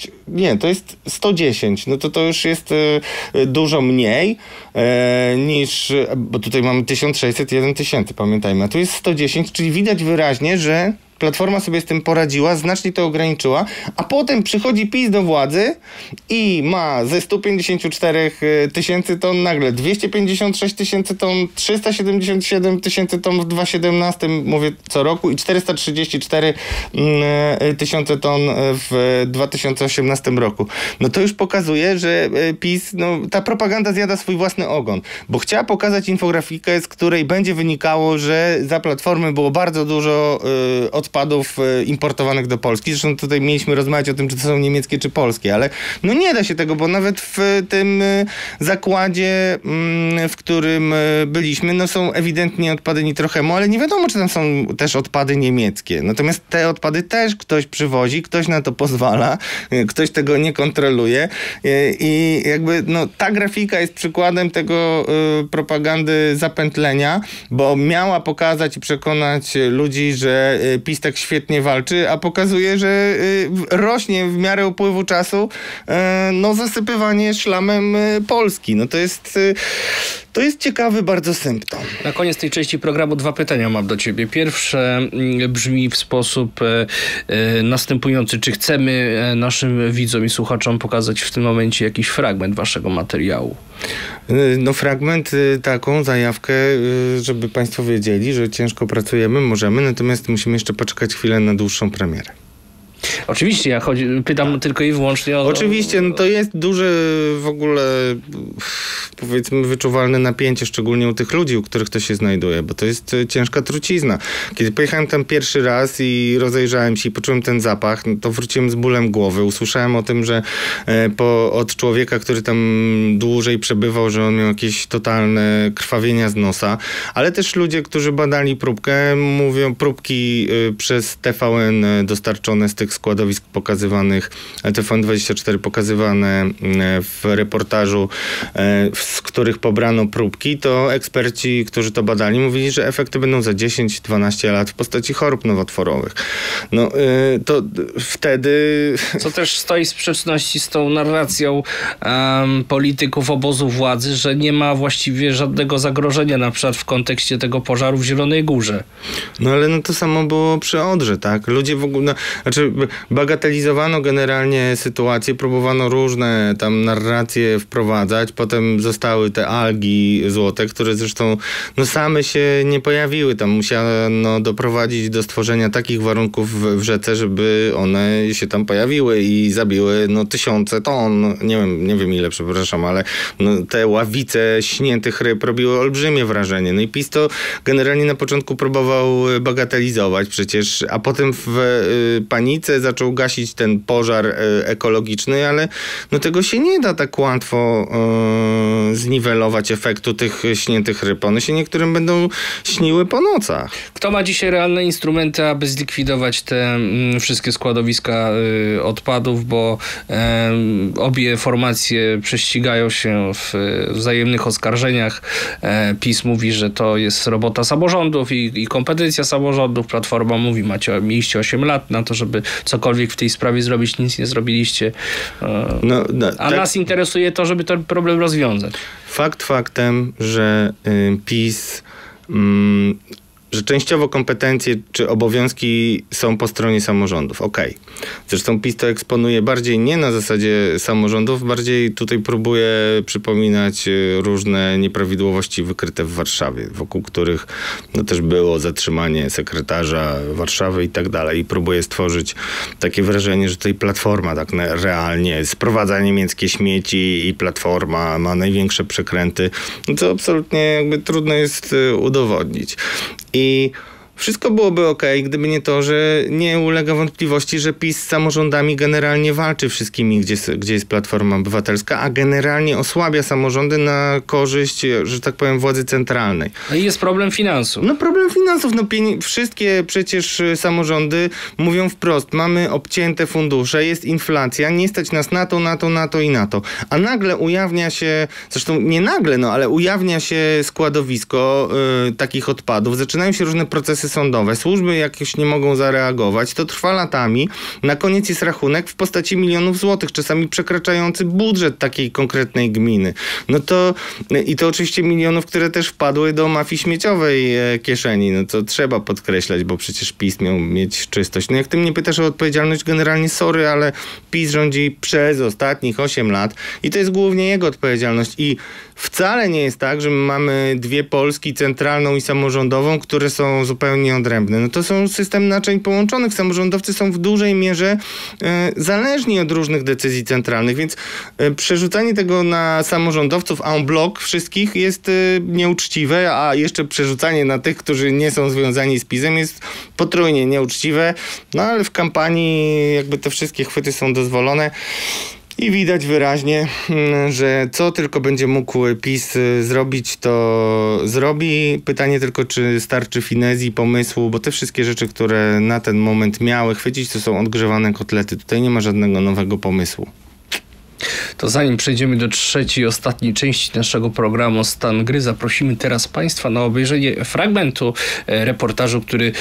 110. No to już jest dużo mniej niż, bo tutaj mamy 1601 tysięcy, pamiętajmy, a tu jest 110, czyli widać wyraźnie, że Platforma sobie z tym poradziła, znacznie to ograniczyła, a potem przychodzi PiS do władzy i ma ze 154 tysięcy ton nagle 256 tysięcy ton, 377 tysięcy ton w 2017, mówię co roku, i 434 tysiące ton w 2018 roku. No to już pokazuje, że PiS, ta propaganda zjada swój własny ogon, bo chciała pokazać infografikę, z której będzie wynikało, że za Platformy było bardzo dużo odpadów importowanych do Polski. Zresztą tutaj mieliśmy rozmawiać o tym, czy to są niemieckie, czy polskie, ale nie da się tego, bo nawet w tym zakładzie, w którym byliśmy, są ewidentnie odpady Nitrochemu, ale nie wiadomo, czy tam są też odpady niemieckie. Natomiast te odpady też ktoś przywozi, ktoś na to pozwala, ktoś tego nie kontroluje i jakby ta grafika jest przykładem tego propagandy zapętlenia, bo miała pokazać i przekonać ludzi, że PiS tak świetnie walczy, a pokazuje, że rośnie w miarę upływu czasu zasypywanie szlamem Polski. To jest ciekawy bardzo symptom. Na koniec tej części programu 2 pytania mam do ciebie. Pierwsze brzmi w sposób następujący. Czy chcemy naszym widzom i słuchaczom pokazać w tym momencie jakiś fragment waszego materiału? Fragment, taką zajawkę, żeby państwo wiedzieli, że ciężko pracujemy, możemy, natomiast musimy jeszcze poczekać chwilę na dłuższą premierę. Oczywiście, ja pytam tylko i wyłącznie o... Oczywiście, to jest duży w ogóle powiedzmy wyczuwalne napięcie, szczególnie u tych ludzi, u których to się znajduje, bo to jest ciężka trucizna. Kiedy pojechałem tam pierwszy raz i rozejrzałem się i poczułem ten zapach, no to wróciłem z bólem głowy. Usłyszałem o tym, że od człowieka, który tam dłużej przebywał, że on miał jakieś totalne krwawienia z nosa, ale też ludzie, którzy badali próbkę, mówią, próbki przez TVN dostarczone z tych składowisk pokazywanych, TVN24 pokazywane w reportażu, z których pobrano próbki, to eksperci, którzy to badali, mówili, że efekty będą za 10-12 lat w postaci chorób nowotworowych. No to wtedy... Co też stoi w sprzeczności z tą narracją polityków obozu władzy, że nie ma właściwie żadnego zagrożenia, na przykład w kontekście tego pożaru w Zielonej Górze. No ale no to samo było przy Odrze, tak? Ludzie w ogóle, bagatelizowano generalnie sytuację, próbowano różne tam narracje wprowadzać, potem zostały te algi złote, które zresztą no same się nie pojawiły. Tam musiano doprowadzić do stworzenia takich warunków w rzece, żeby one się tam pojawiły i zabiły no tysiące ton, nie wiem ile, przepraszam, ale no, te ławice śniętych ryb robiły olbrzymie wrażenie. No i PiS to generalnie na początku próbował bagatelizować przecież, a potem w panice zaczął gasić ten pożar ekologiczny, ale no tego się nie da tak łatwo zniwelować efektu tych śniętych ryb. One się niektórym będą śniły po nocach. Kto ma dzisiaj realne instrumenty, aby zlikwidować te wszystkie składowiska odpadów, bo obie formacje prześcigają się w wzajemnych oskarżeniach. PiS mówi, że to jest robota samorządów i kompetencja samorządów. Platforma mówi, mieliście 8 lat na to, żeby cokolwiek w tej sprawie zrobić, nic nie zrobiliście. A tak, nas interesuje to, żeby ten problem rozwiązać. Fakt faktem, że PiS... że częściowo kompetencje czy obowiązki są po stronie samorządów. Okej. Zresztą PiS to eksponuje bardziej nie na zasadzie samorządów, bardziej tutaj próbuje przypominać różne nieprawidłowości wykryte w Warszawie, wokół których no, też było zatrzymanie sekretarza Warszawy i tak dalej. I próbuje stworzyć takie wrażenie, że tutaj Platforma tak realnie sprowadza niemieckie śmieci i Platforma ma największe przekręty, co absolutnie jakby trudno jest udowodnić. I wszystko byłoby okej, gdyby nie to, że nie ulega wątpliwości, że PiS z samorządami generalnie walczy wszystkimi, gdzie jest Platforma Obywatelska, a generalnie osłabia samorządy na korzyść, że tak powiem, władzy centralnej. No i jest problem finansów. No problem finansów. No wszystkie przecież samorządy mówią wprost, mamy obcięte fundusze, jest inflacja, nie stać nas na to i na to. A nagle ujawnia się, zresztą nie nagle, no ale ujawnia się składowisko takich odpadów, zaczynają się różne procesy sądowe, służby jakieś nie mogą zareagować, to trwa latami, na koniec jest rachunek w postaci milionów złotych, czasami przekraczający budżet takiej konkretnej gminy. No to i to oczywiście milionów, które też wpadły do mafii śmieciowej kieszeni, no to trzeba podkreślać, bo przecież PiS miał mieć czystość. No jak ty mnie pytasz o odpowiedzialność, generalnie sorry, ale PiS rządzi przez ostatnich 8 lat i to jest głównie jego odpowiedzialność i wcale nie jest tak, że my mamy dwie Polski, centralną i samorządową, które są zupełnie odrębne. No to są systemy naczyń połączonych. Samorządowcy są w dużej mierze zależni od różnych decyzji centralnych, więc przerzucanie tego na samorządowców en bloc wszystkich jest nieuczciwe, a jeszcze przerzucanie na tych, którzy nie są związani z PiS-em jest potrójnie nieuczciwe. No ale w kampanii jakby te wszystkie chwyty są dozwolone. I widać wyraźnie, że co tylko będzie mógł PiS zrobić, to zrobi. Pytanie tylko, czy starczy finezji, pomysłu, bo te wszystkie rzeczy, które na ten moment miały chwycić, to są odgrzewane kotlety. Tutaj nie ma żadnego nowego pomysłu. To zanim przejdziemy do trzeciej, ostatniej części naszego programu Stan Gry, zaprosimy teraz Państwa na obejrzenie fragmentu reportażu,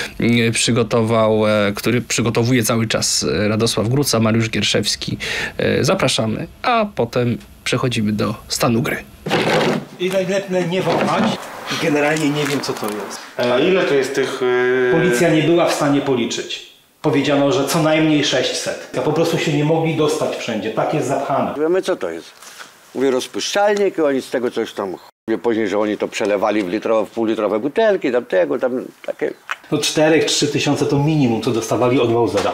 który przygotowuje cały czas Radosław Gruca, Mariusz Gierszewski. Zapraszamy, a potem przechodzimy do Stanu Gry. I najlepiej nie wąchać. Generalnie nie wiem, co to jest. A ile to jest tych... Policja nie była w stanie policzyć. Powiedziano, że co najmniej 600. A po prostu się nie mogli dostać wszędzie. Tak jest zapchane. Wiemy, co to jest. Mówię, rozpuszczalnik i oni z tego coś tam... Później, że oni to przelewali w półlitrowe butelki, tam takie... No 4-3 tysiące to minimum, co dostawali od Mausera.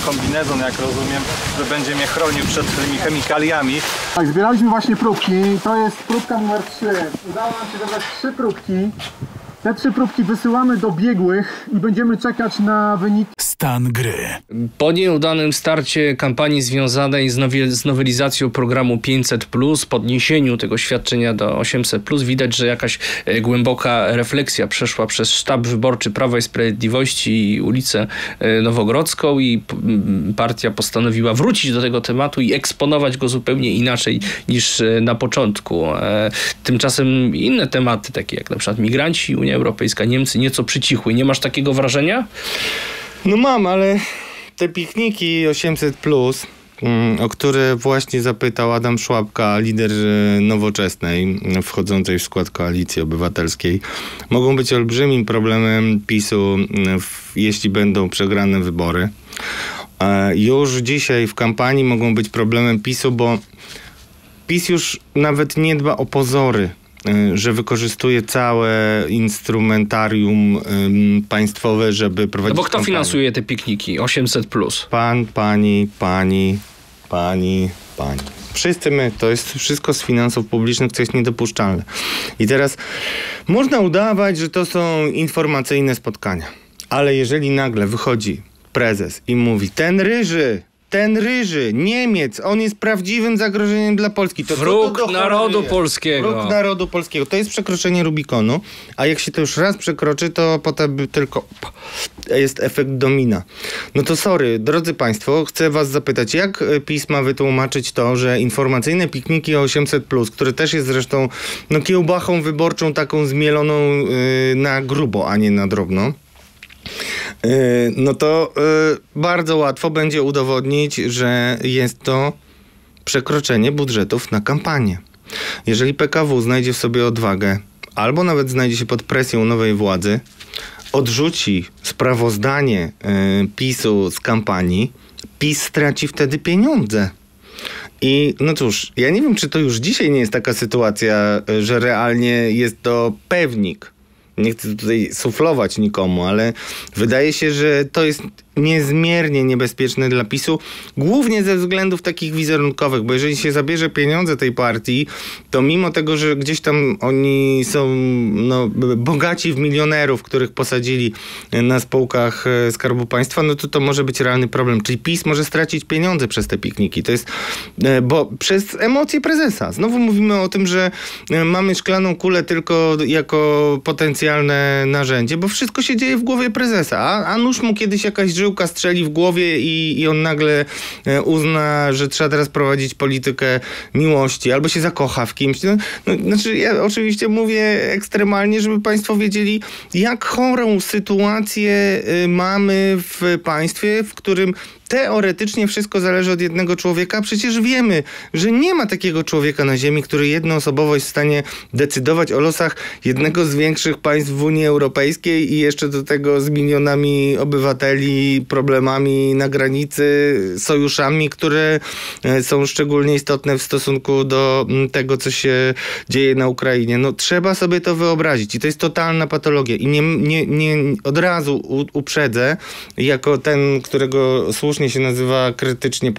kombinezon, jak rozumiem, że będzie mnie chronił przed tymi chemikaliami. Tak, zbieraliśmy właśnie próbki. To jest próbka numer 3. Udało nam się zebrać 3 próbki. Te 3 próbki wysyłamy do biegłych i będziemy czekać na wyniki. Stan gry. Po nieudanym starcie kampanii związanej z nowelizacją programu 500+, podniesieniu tego świadczenia do 800+, widać, że jakaś głęboka refleksja przeszła przez sztab wyborczy Prawa i Sprawiedliwości i ulicę Nowogrodzką i partia postanowiła wrócić do tego tematu i eksponować go zupełnie inaczej niż na początku. Tymczasem inne tematy, takie jak na przykład migranci, Unia Europejska, Niemcy, nieco przycichły. Nie masz takiego wrażenia? No mam, ale te pikniki 800+, o które właśnie zapytał Adam Szłapka, lider Nowoczesnej, wchodzącej w skład Koalicji Obywatelskiej, mogą być olbrzymim problemem PiS-u, jeśli będą przegrane wybory. Już dzisiaj w kampanii mogą być problemem PiS-u, bo PiS już nawet nie dba o pozory, że wykorzystuje całe instrumentarium państwowe, żeby prowadzić No bo kto kampanię. finansuje te pikniki 800+? Pan, pani. Wszyscy my. To jest wszystko z finansów publicznych, co jest niedopuszczalne. I teraz można udawać, że to są informacyjne spotkania. Ale jeżeli nagle wychodzi prezes i mówi, ten ryży, Niemiec, on jest prawdziwym zagrożeniem dla Polski. To Wróg narodu polskiego. Wróg narodu polskiego. To jest przekroczenie Rubikonu, a jak się to już raz przekroczy, to potem tylko jest efekt domina. No to sorry, drodzy Państwo, chcę Was zapytać, jak PiS ma wytłumaczyć to, że informacyjne pikniki 800+, które też jest zresztą kiełbachą wyborczą taką zmieloną na grubo, a nie na drobno, no to bardzo łatwo będzie udowodnić, że jest to przekroczenie budżetów na kampanię. Jeżeli PKW znajdzie w sobie odwagę, albo nawet znajdzie się pod presją nowej władzy, odrzuci sprawozdanie PiS-u z kampanii, PiS straci wtedy pieniądze. I no cóż, ja nie wiem, czy to już dzisiaj nie jest taka sytuacja, że realnie jest to pewnik. Nie chcę tutaj suflować nikomu, ale wydaje się, że to jest niezmiernie niebezpieczne dla PiS-u, głównie ze względów takich wizerunkowych, bo jeżeli się zabierze pieniądze tej partii, to mimo tego, że gdzieś tam oni są bogaci w milionerów, których posadzili na spółkach Skarbu Państwa, no to może być realny problem. Czyli PiS może stracić pieniądze przez te pikniki. To jest, bo przez emocje prezesa. Znowu mówimy o tym, że mamy szklaną kulę tylko jako potencjalne narzędzie, bo wszystko się dzieje w głowie prezesa, a nuż mu kiedyś jakaś żyłka strzeli w głowie i on nagle uzna, że trzeba teraz prowadzić politykę miłości, albo się zakocha w kimś. Znaczy ja oczywiście mówię ekstremalnie, żeby Państwo wiedzieli, jak chorą sytuację mamy w państwie, w którym teoretycznie wszystko zależy od jednego człowieka. Przecież wiemy, że nie ma takiego człowieka na ziemi, który jednoosobowo jest w stanie decydować o losach jednego z większych państw w Unii Europejskiej i jeszcze do tego z milionami obywateli, problemami na granicy, sojuszami, które są szczególnie istotne w stosunku do tego, co się dzieje na Ukrainie. No trzeba sobie to wyobrazić i to jest totalna patologia. I nie od razu uprzedzę, jako ten, którego słusznie się nazywa krytycznie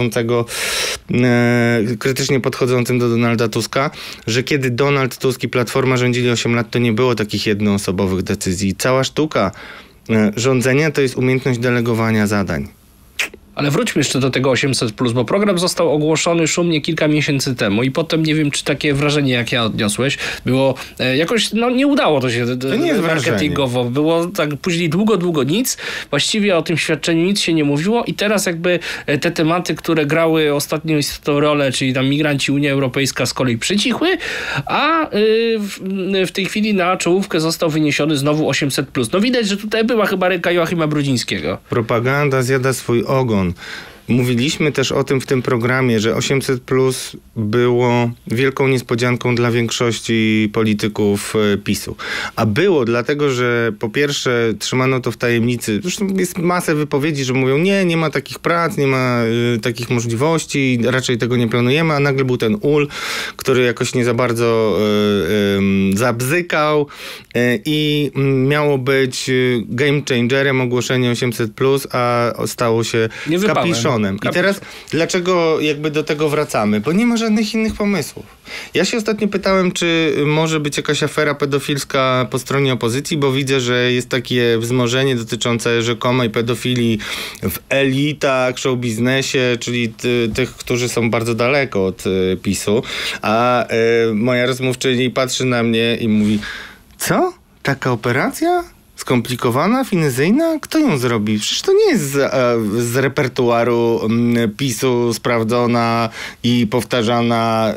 podchodzącym do Donalda Tuska, że kiedy Donald Tusk i Platforma rządzili 8 lat, to nie było takich jednoosobowych decyzji. Cała sztuka rządzenia to jest umiejętność delegowania zadań. Ale wróćmy jeszcze do tego 800+, bo program został ogłoszony szumnie kilka miesięcy temu i potem nie wiem, czy takie wrażenie, jak ja odniosłeś, było jakoś, nie udało to się marketingowo. Było tak później długo nic. Właściwie o tym świadczeniu nic się nie mówiło i teraz jakby te tematy, które grały ostatnio istotną rolę, czyli tam migranci, Unia Europejska z kolei przycichły, a w tej chwili na czołówkę został wyniesiony znowu 800+. No widać, że tutaj była chyba ręka Joachima Brudzińskiego. Propaganda zjada swój ogon. Mówiliśmy też o tym w tym programie, że 800+ było wielką niespodzianką dla większości polityków PiS-u. A było dlatego, że po pierwsze trzymano to w tajemnicy. Zresztą jest masę wypowiedzi, że mówią, nie ma takich prac, nie ma takich możliwości, raczej tego nie planujemy, a nagle był ten UL, który jakoś nie za bardzo zabzykał i miało być game changerem ogłoszenie 800+, a stało się kapiszonem. I teraz dlaczego jakby do tego wracamy? Bo nie ma żadnych innych pomysłów. Ja się ostatnio pytałem, czy może być jakaś afera pedofilska po stronie opozycji, bo widzę, że jest takie wzmożenie dotyczące rzekomej pedofilii w elitach, show biznesie, czyli tych, którzy są bardzo daleko od PiS-u. A moja rozmówczyni patrzy na mnie i mówi, co? Taka operacja? Skomplikowana, finezyjna? Kto ją zrobi? Przecież to nie jest z repertuaru PiS-u sprawdzona i powtarzana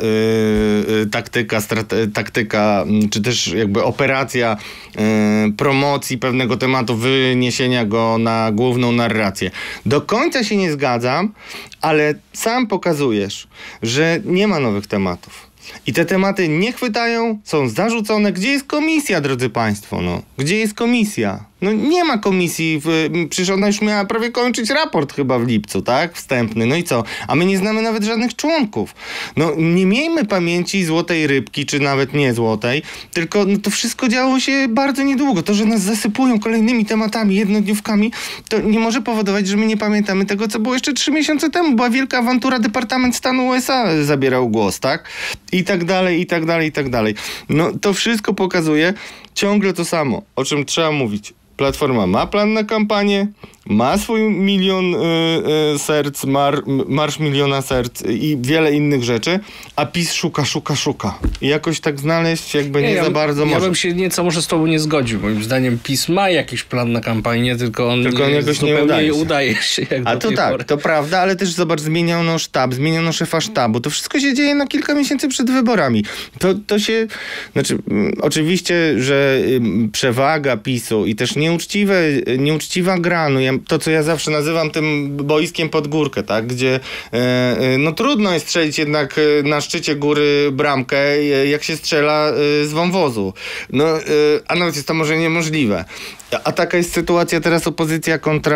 taktyka, czy też jakby operacja promocji pewnego tematu, wyniesienia go na główną narrację. Do końca się nie zgadzam, ale sam pokazujesz, że nie ma nowych tematów. I te tematy nie chwytają, są zarzucone. Gdzie jest komisja, drodzy państwo? No? Gdzie jest komisja? No nie ma komisji. Przecież ona już miała prawie kończyć raport chyba w lipcu, tak? Wstępny. No i co? A my nie znamy nawet żadnych członków. No nie miejmy pamięci złotej rybki, czy nawet nie złotej, tylko no, to wszystko działo się bardzo niedługo. To, że nas zasypują kolejnymi tematami, jednodniówkami, to nie może powodować, że my nie pamiętamy tego, co było jeszcze 3 miesiące temu. Była wielka awantura, Departament Stanu USA zabierał głos, tak? I tak dalej, i tak dalej, i tak dalej. No to wszystko pokazuje ciągle to samo, o czym trzeba mówić. Platforma ma plan na kampanię, ma swój 1 milion serc, Marsz Miliona Serc i wiele innych rzeczy, a PiS szuka. I jakoś tak znaleźć jakby nie za bardzo może. Ja bym się nieco może z tobą nie zgodził. Moim zdaniem PiS ma jakiś plan na kampanię, tylko on jakoś nie udaje się. A to tak, pory. To prawda, ale też zobacz, zmieniono sztab, zmieniono szefa sztabu. To wszystko się dzieje kilka miesięcy przed wyborami. To się, znaczy oczywiście, że przewaga PiS-u i też nieuczciwa gra, no to, co ja zawsze nazywam tym boiskiem pod górkę, tak? Gdzie no trudno jest strzelić jednak na szczycie góry bramkę, jak się strzela z wąwozu. No, a nawet jest to może niemożliwe. A taka jest sytuacja teraz, opozycja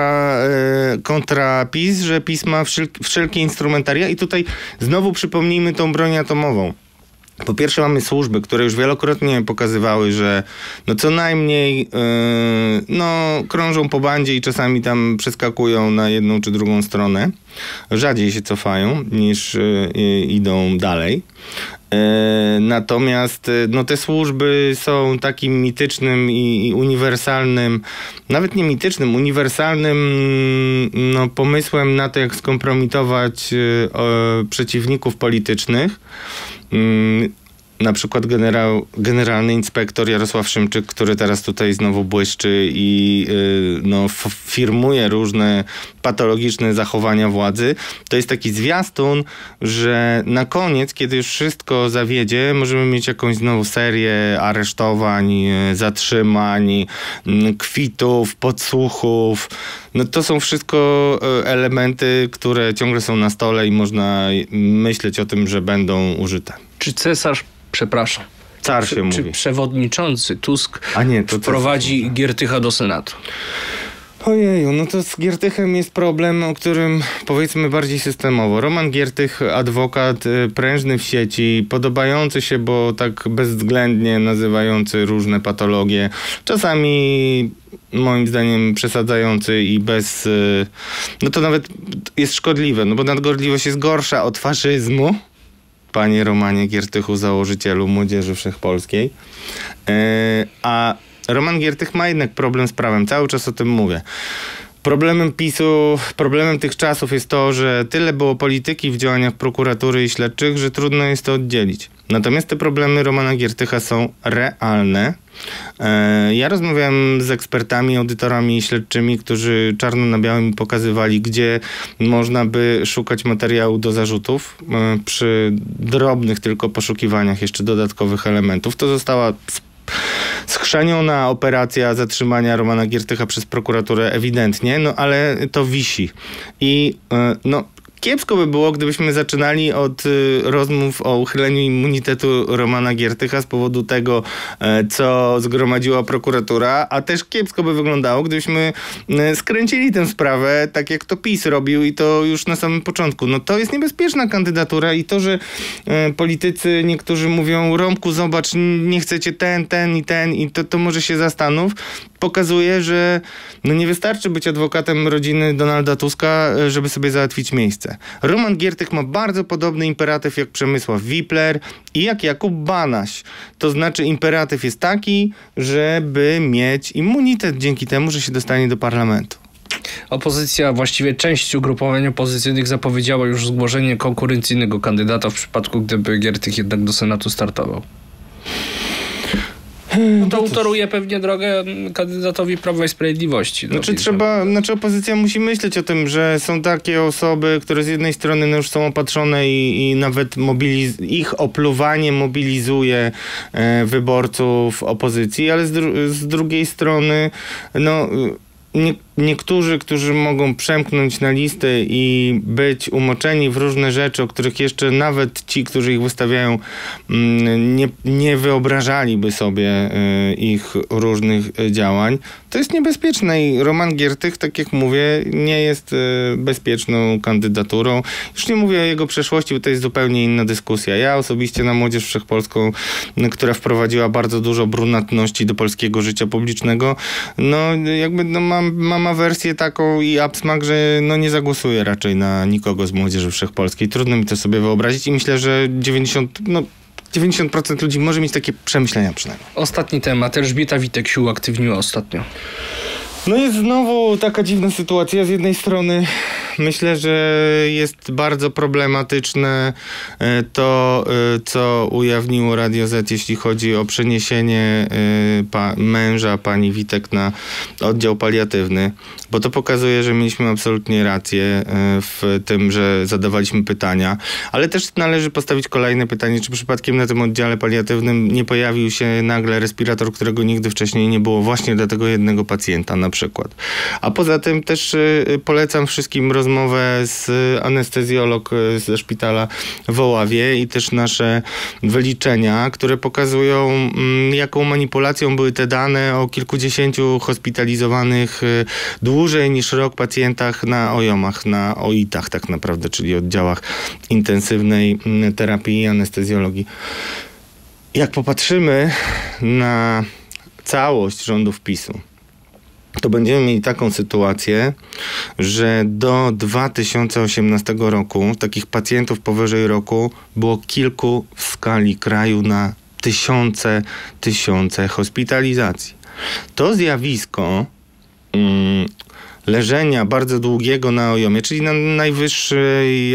kontra PiS, że PiS ma wszelkie instrumentaria i tutaj znowu przypomnijmy tą broń atomową. Po pierwsze mamy służby, które już wielokrotnie pokazywały, że no co najmniej krążą po bandzie i czasami tam przeskakują na jedną czy drugą stronę. Rzadziej się cofają niż idą dalej. Natomiast te służby są takim mitycznym i uniwersalnym, nawet nie mitycznym, uniwersalnym pomysłem na to, jak skompromitować przeciwników politycznych. Na przykład generalny inspektor Jarosław Szymczyk, który teraz tutaj znowu błyszczy i firmuje różne patologiczne zachowania władzy, to jest taki zwiastun, że na koniec, kiedy już wszystko zawiedzie, możemy mieć jakąś znowu serię aresztowań, zatrzymań, kwitów, podsłuchów. No to są wszystko elementy, które ciągle są na stole i można myśleć o tym, że będą użyte. Czy cesarz, przepraszam, car się mówi. Czy przewodniczący Tusk wprowadzi Giertycha do Senatu? Ojeju, no to z Giertychem jest problem, o którym powiedzmy bardziej systemowo. Roman Giertych, adwokat, prężny w sieci, podobający się, bo tak bezwzględnie nazywający różne patologie, czasami moim zdaniem przesadzający i bez... No to nawet jest szkodliwe, no bo nadgorliwość jest gorsza od faszyzmu. Panie Romanie Giertychu, założycielu Młodzieży Wszechpolskiej. A Roman Giertych ma jednak problem z prawem. Cały czas o tym mówię. Problemem PiS-u, problemem tych czasów jest to, że tyle było polityki w działaniach prokuratury i śledczych, że trudno jest to oddzielić. Natomiast te problemy Romana Giertycha są realne. Ja rozmawiałem z ekspertami, audytorami śledczymi, którzy czarno na białym pokazywali, gdzie można by szukać materiału do zarzutów przy drobnych tylko poszukiwaniach jeszcze dodatkowych elementów. To została schrzaniona operacja zatrzymania Romana Giertycha przez prokuraturę ewidentnie, no ale to wisi. I no kiepsko by było, gdybyśmy zaczynali od rozmów o uchyleniu immunitetu Romana Giertycha z powodu tego, co zgromadziła prokuratura, a też kiepsko by wyglądało, gdybyśmy skręcili tę sprawę, tak jak to PiS robił i to już na samym początku. No to jest niebezpieczna kandydatura i to, że politycy niektórzy mówią: Romku, zobacz, nie chcecie ten i to może się zastanów, pokazuje, że no nie wystarczy być adwokatem rodziny Donalda Tuska, żeby sobie załatwić miejsce. Roman Giertych ma bardzo podobny imperatyw jak Przemysław Wipler i jak Jakub Banaś. To znaczy imperatyw jest taki, żeby mieć immunitet dzięki temu, że się dostanie do parlamentu. Opozycja, właściwie część ugrupowań opozycyjnych zapowiedziała już zgłoszenie konkurencyjnego kandydata w przypadku, gdyby Giertych jednak do Senatu startował. No to utoruje pewnie drogę kandydatowi Prawa i Sprawiedliwości. Znaczy opozycja musi myśleć o tym, że są takie osoby, które z jednej strony już są opatrzone i nawet ich opluwanie mobilizuje wyborców opozycji, ale z drugiej strony niektórzy, którzy mogą przemknąć na listy i być umoczeni w różne rzeczy, o których jeszcze nawet ci, którzy ich wystawiają, nie wyobrażaliby sobie ich różnych działań, to jest niebezpieczne i Roman Giertych, tak jak mówię, nie jest bezpieczną kandydaturą. Już nie mówię o jego przeszłości, bo to jest zupełnie inna dyskusja. Ja osobiście na Młodzież Wszechpolską, która wprowadziła bardzo dużo brunatności do polskiego życia publicznego, mam awersję taką i absmak, że nie zagłosuję raczej na nikogo z Młodzieży Wszechpolskiej. Trudno mi to sobie wyobrazić i myślę, że 90% ludzi może mieć takie przemyślenia przynajmniej. Ostatni temat. Elżbieta Witek się uaktywniła ostatnio. No jest znowu taka dziwna sytuacja. Z jednej strony myślę, że jest bardzo problematyczne to, co ujawniło Radio Z, jeśli chodzi o przeniesienie męża pani Witek na oddział paliatywny, bo to pokazuje, że mieliśmy absolutnie rację w tym, że zadawaliśmy pytania, ale też należy postawić kolejne pytanie, czy przypadkiem na tym oddziale paliatywnym nie pojawił się nagle respirator, którego nigdy wcześniej nie było właśnie dla tego jednego pacjenta na przykład. A poza tym też polecam wszystkim rozmowę z anestezjolog ze szpitala w Oławie i też nasze wyliczenia, które pokazują, jaką manipulacją były te dane o kilkudziesięciu hospitalizowanych dłużej niż rok pacjentach na OJOM-ach, na OIT-ach tak naprawdę, czyli oddziałach intensywnej terapii i anestezjologii. Jak popatrzymy na całość rządów PiS-u, to będziemy mieli taką sytuację, że do 2018 roku takich pacjentów powyżej roku było kilku w skali kraju na tysiące hospitalizacji. To zjawisko leżenia bardzo długiego na OJOM-ie, czyli na najwyższej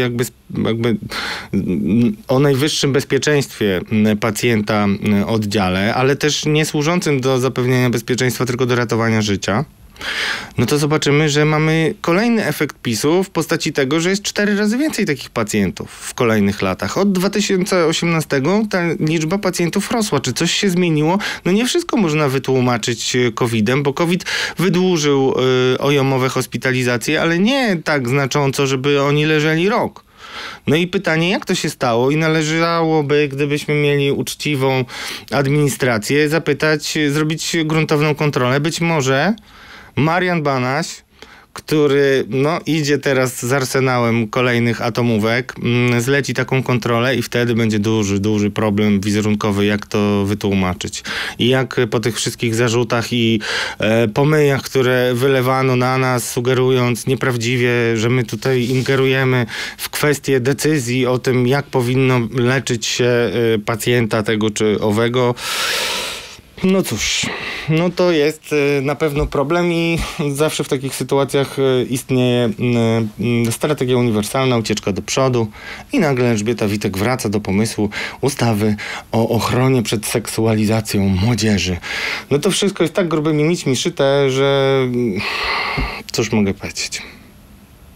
o najwyższym bezpieczeństwie pacjenta oddziale, ale też nie służącym do zapewnienia bezpieczeństwa, tylko do ratowania życia, no to zobaczymy, że mamy kolejny efekt PiS-u w postaci tego, że jest 4 razy więcej takich pacjentów w kolejnych latach. Od 2018 ta liczba pacjentów rosła. Czy coś się zmieniło? No nie wszystko można wytłumaczyć COVID-em, bo COVID wydłużył OJOM-owe hospitalizacje, ale nie tak znacząco, żeby oni leżeli rok. No i pytanie, jak to się stało? I należałoby, gdybyśmy mieli uczciwą administrację, zapytać, zrobić gruntowną kontrolę. Być może Marian Banaś, który idzie teraz z arsenałem kolejnych atomówek, zleci taką kontrolę i wtedy będzie duży problem wizerunkowy, jak to wytłumaczyć. I jak po tych wszystkich zarzutach i pomyjach, które wylewano na nas, sugerując nieprawdziwie, że my tutaj ingerujemy w kwestię decyzji o tym, jak powinno leczyć się pacjenta tego czy owego. No cóż, to jest na pewno problem i zawsze w takich sytuacjach istnieje strategia uniwersalna, ucieczka do przodu i nagle Elżbieta Witek wraca do pomysłu ustawy o ochronie przed seksualizacją młodzieży. No to wszystko jest tak grubymi nićmi szyte, że cóż mogę powiedzieć.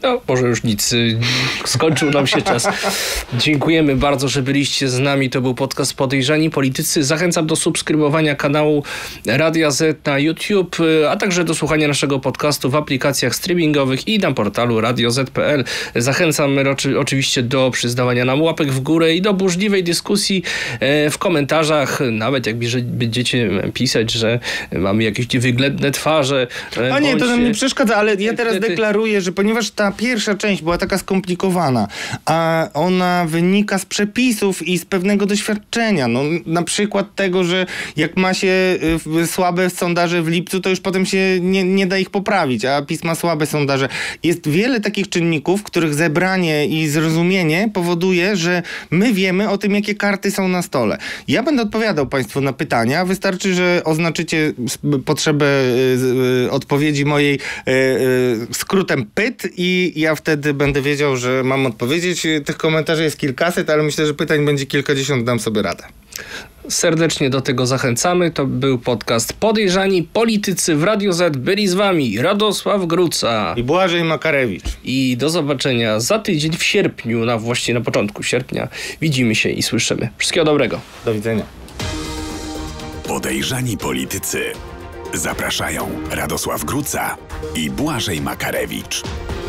No, może już nic. Skończył nam się czas. Dziękujemy bardzo, że byliście z nami. To był podcast Podejrzani Politycy. Zachęcam do subskrybowania kanału Radia Z na YouTube, a także do słuchania naszego podcastu w aplikacjach streamingowych i na portalu radioz.pl. Zachęcam oczywiście do przyznawania nam łapek w górę i do burzliwej dyskusji w komentarzach. Nawet jak będziecie pisać, że mamy jakieś niewyględne twarze. A nie, to nam nie przeszkadza, ale ja teraz deklaruję, że ponieważ ta pierwsza część była taka skomplikowana, a ona wynika z przepisów i z pewnego doświadczenia. No, na przykład tego, że jak ma się słabe sondaże w lipcu, to już potem się nie da ich poprawić, a PiS ma słabe sondaże. Jest wiele takich czynników, których zebranie i zrozumienie powoduje, że my wiemy o tym, jakie karty są na stole. Ja będę odpowiadał Państwu na pytania. Wystarczy, że oznaczycie potrzebę odpowiedzi mojej skrótem PYT i ja wtedy będę wiedział, że mam odpowiedzieć. Tych komentarzy jest kilkaset, ale myślę, że pytań będzie kilkadziesiąt, dam sobie radę. Serdecznie do tego zachęcamy. To był podcast Podejrzani Politycy w Radio Z. Byli z wami Radosław Gruca i Błażej Makarewicz. I do zobaczenia za tydzień w sierpniu, właśnie na początku sierpnia. Widzimy się i słyszymy. Wszystkiego dobrego. Do widzenia. Podejrzani Politycy. Zapraszają Radosław Gruca i Błażej Makarewicz.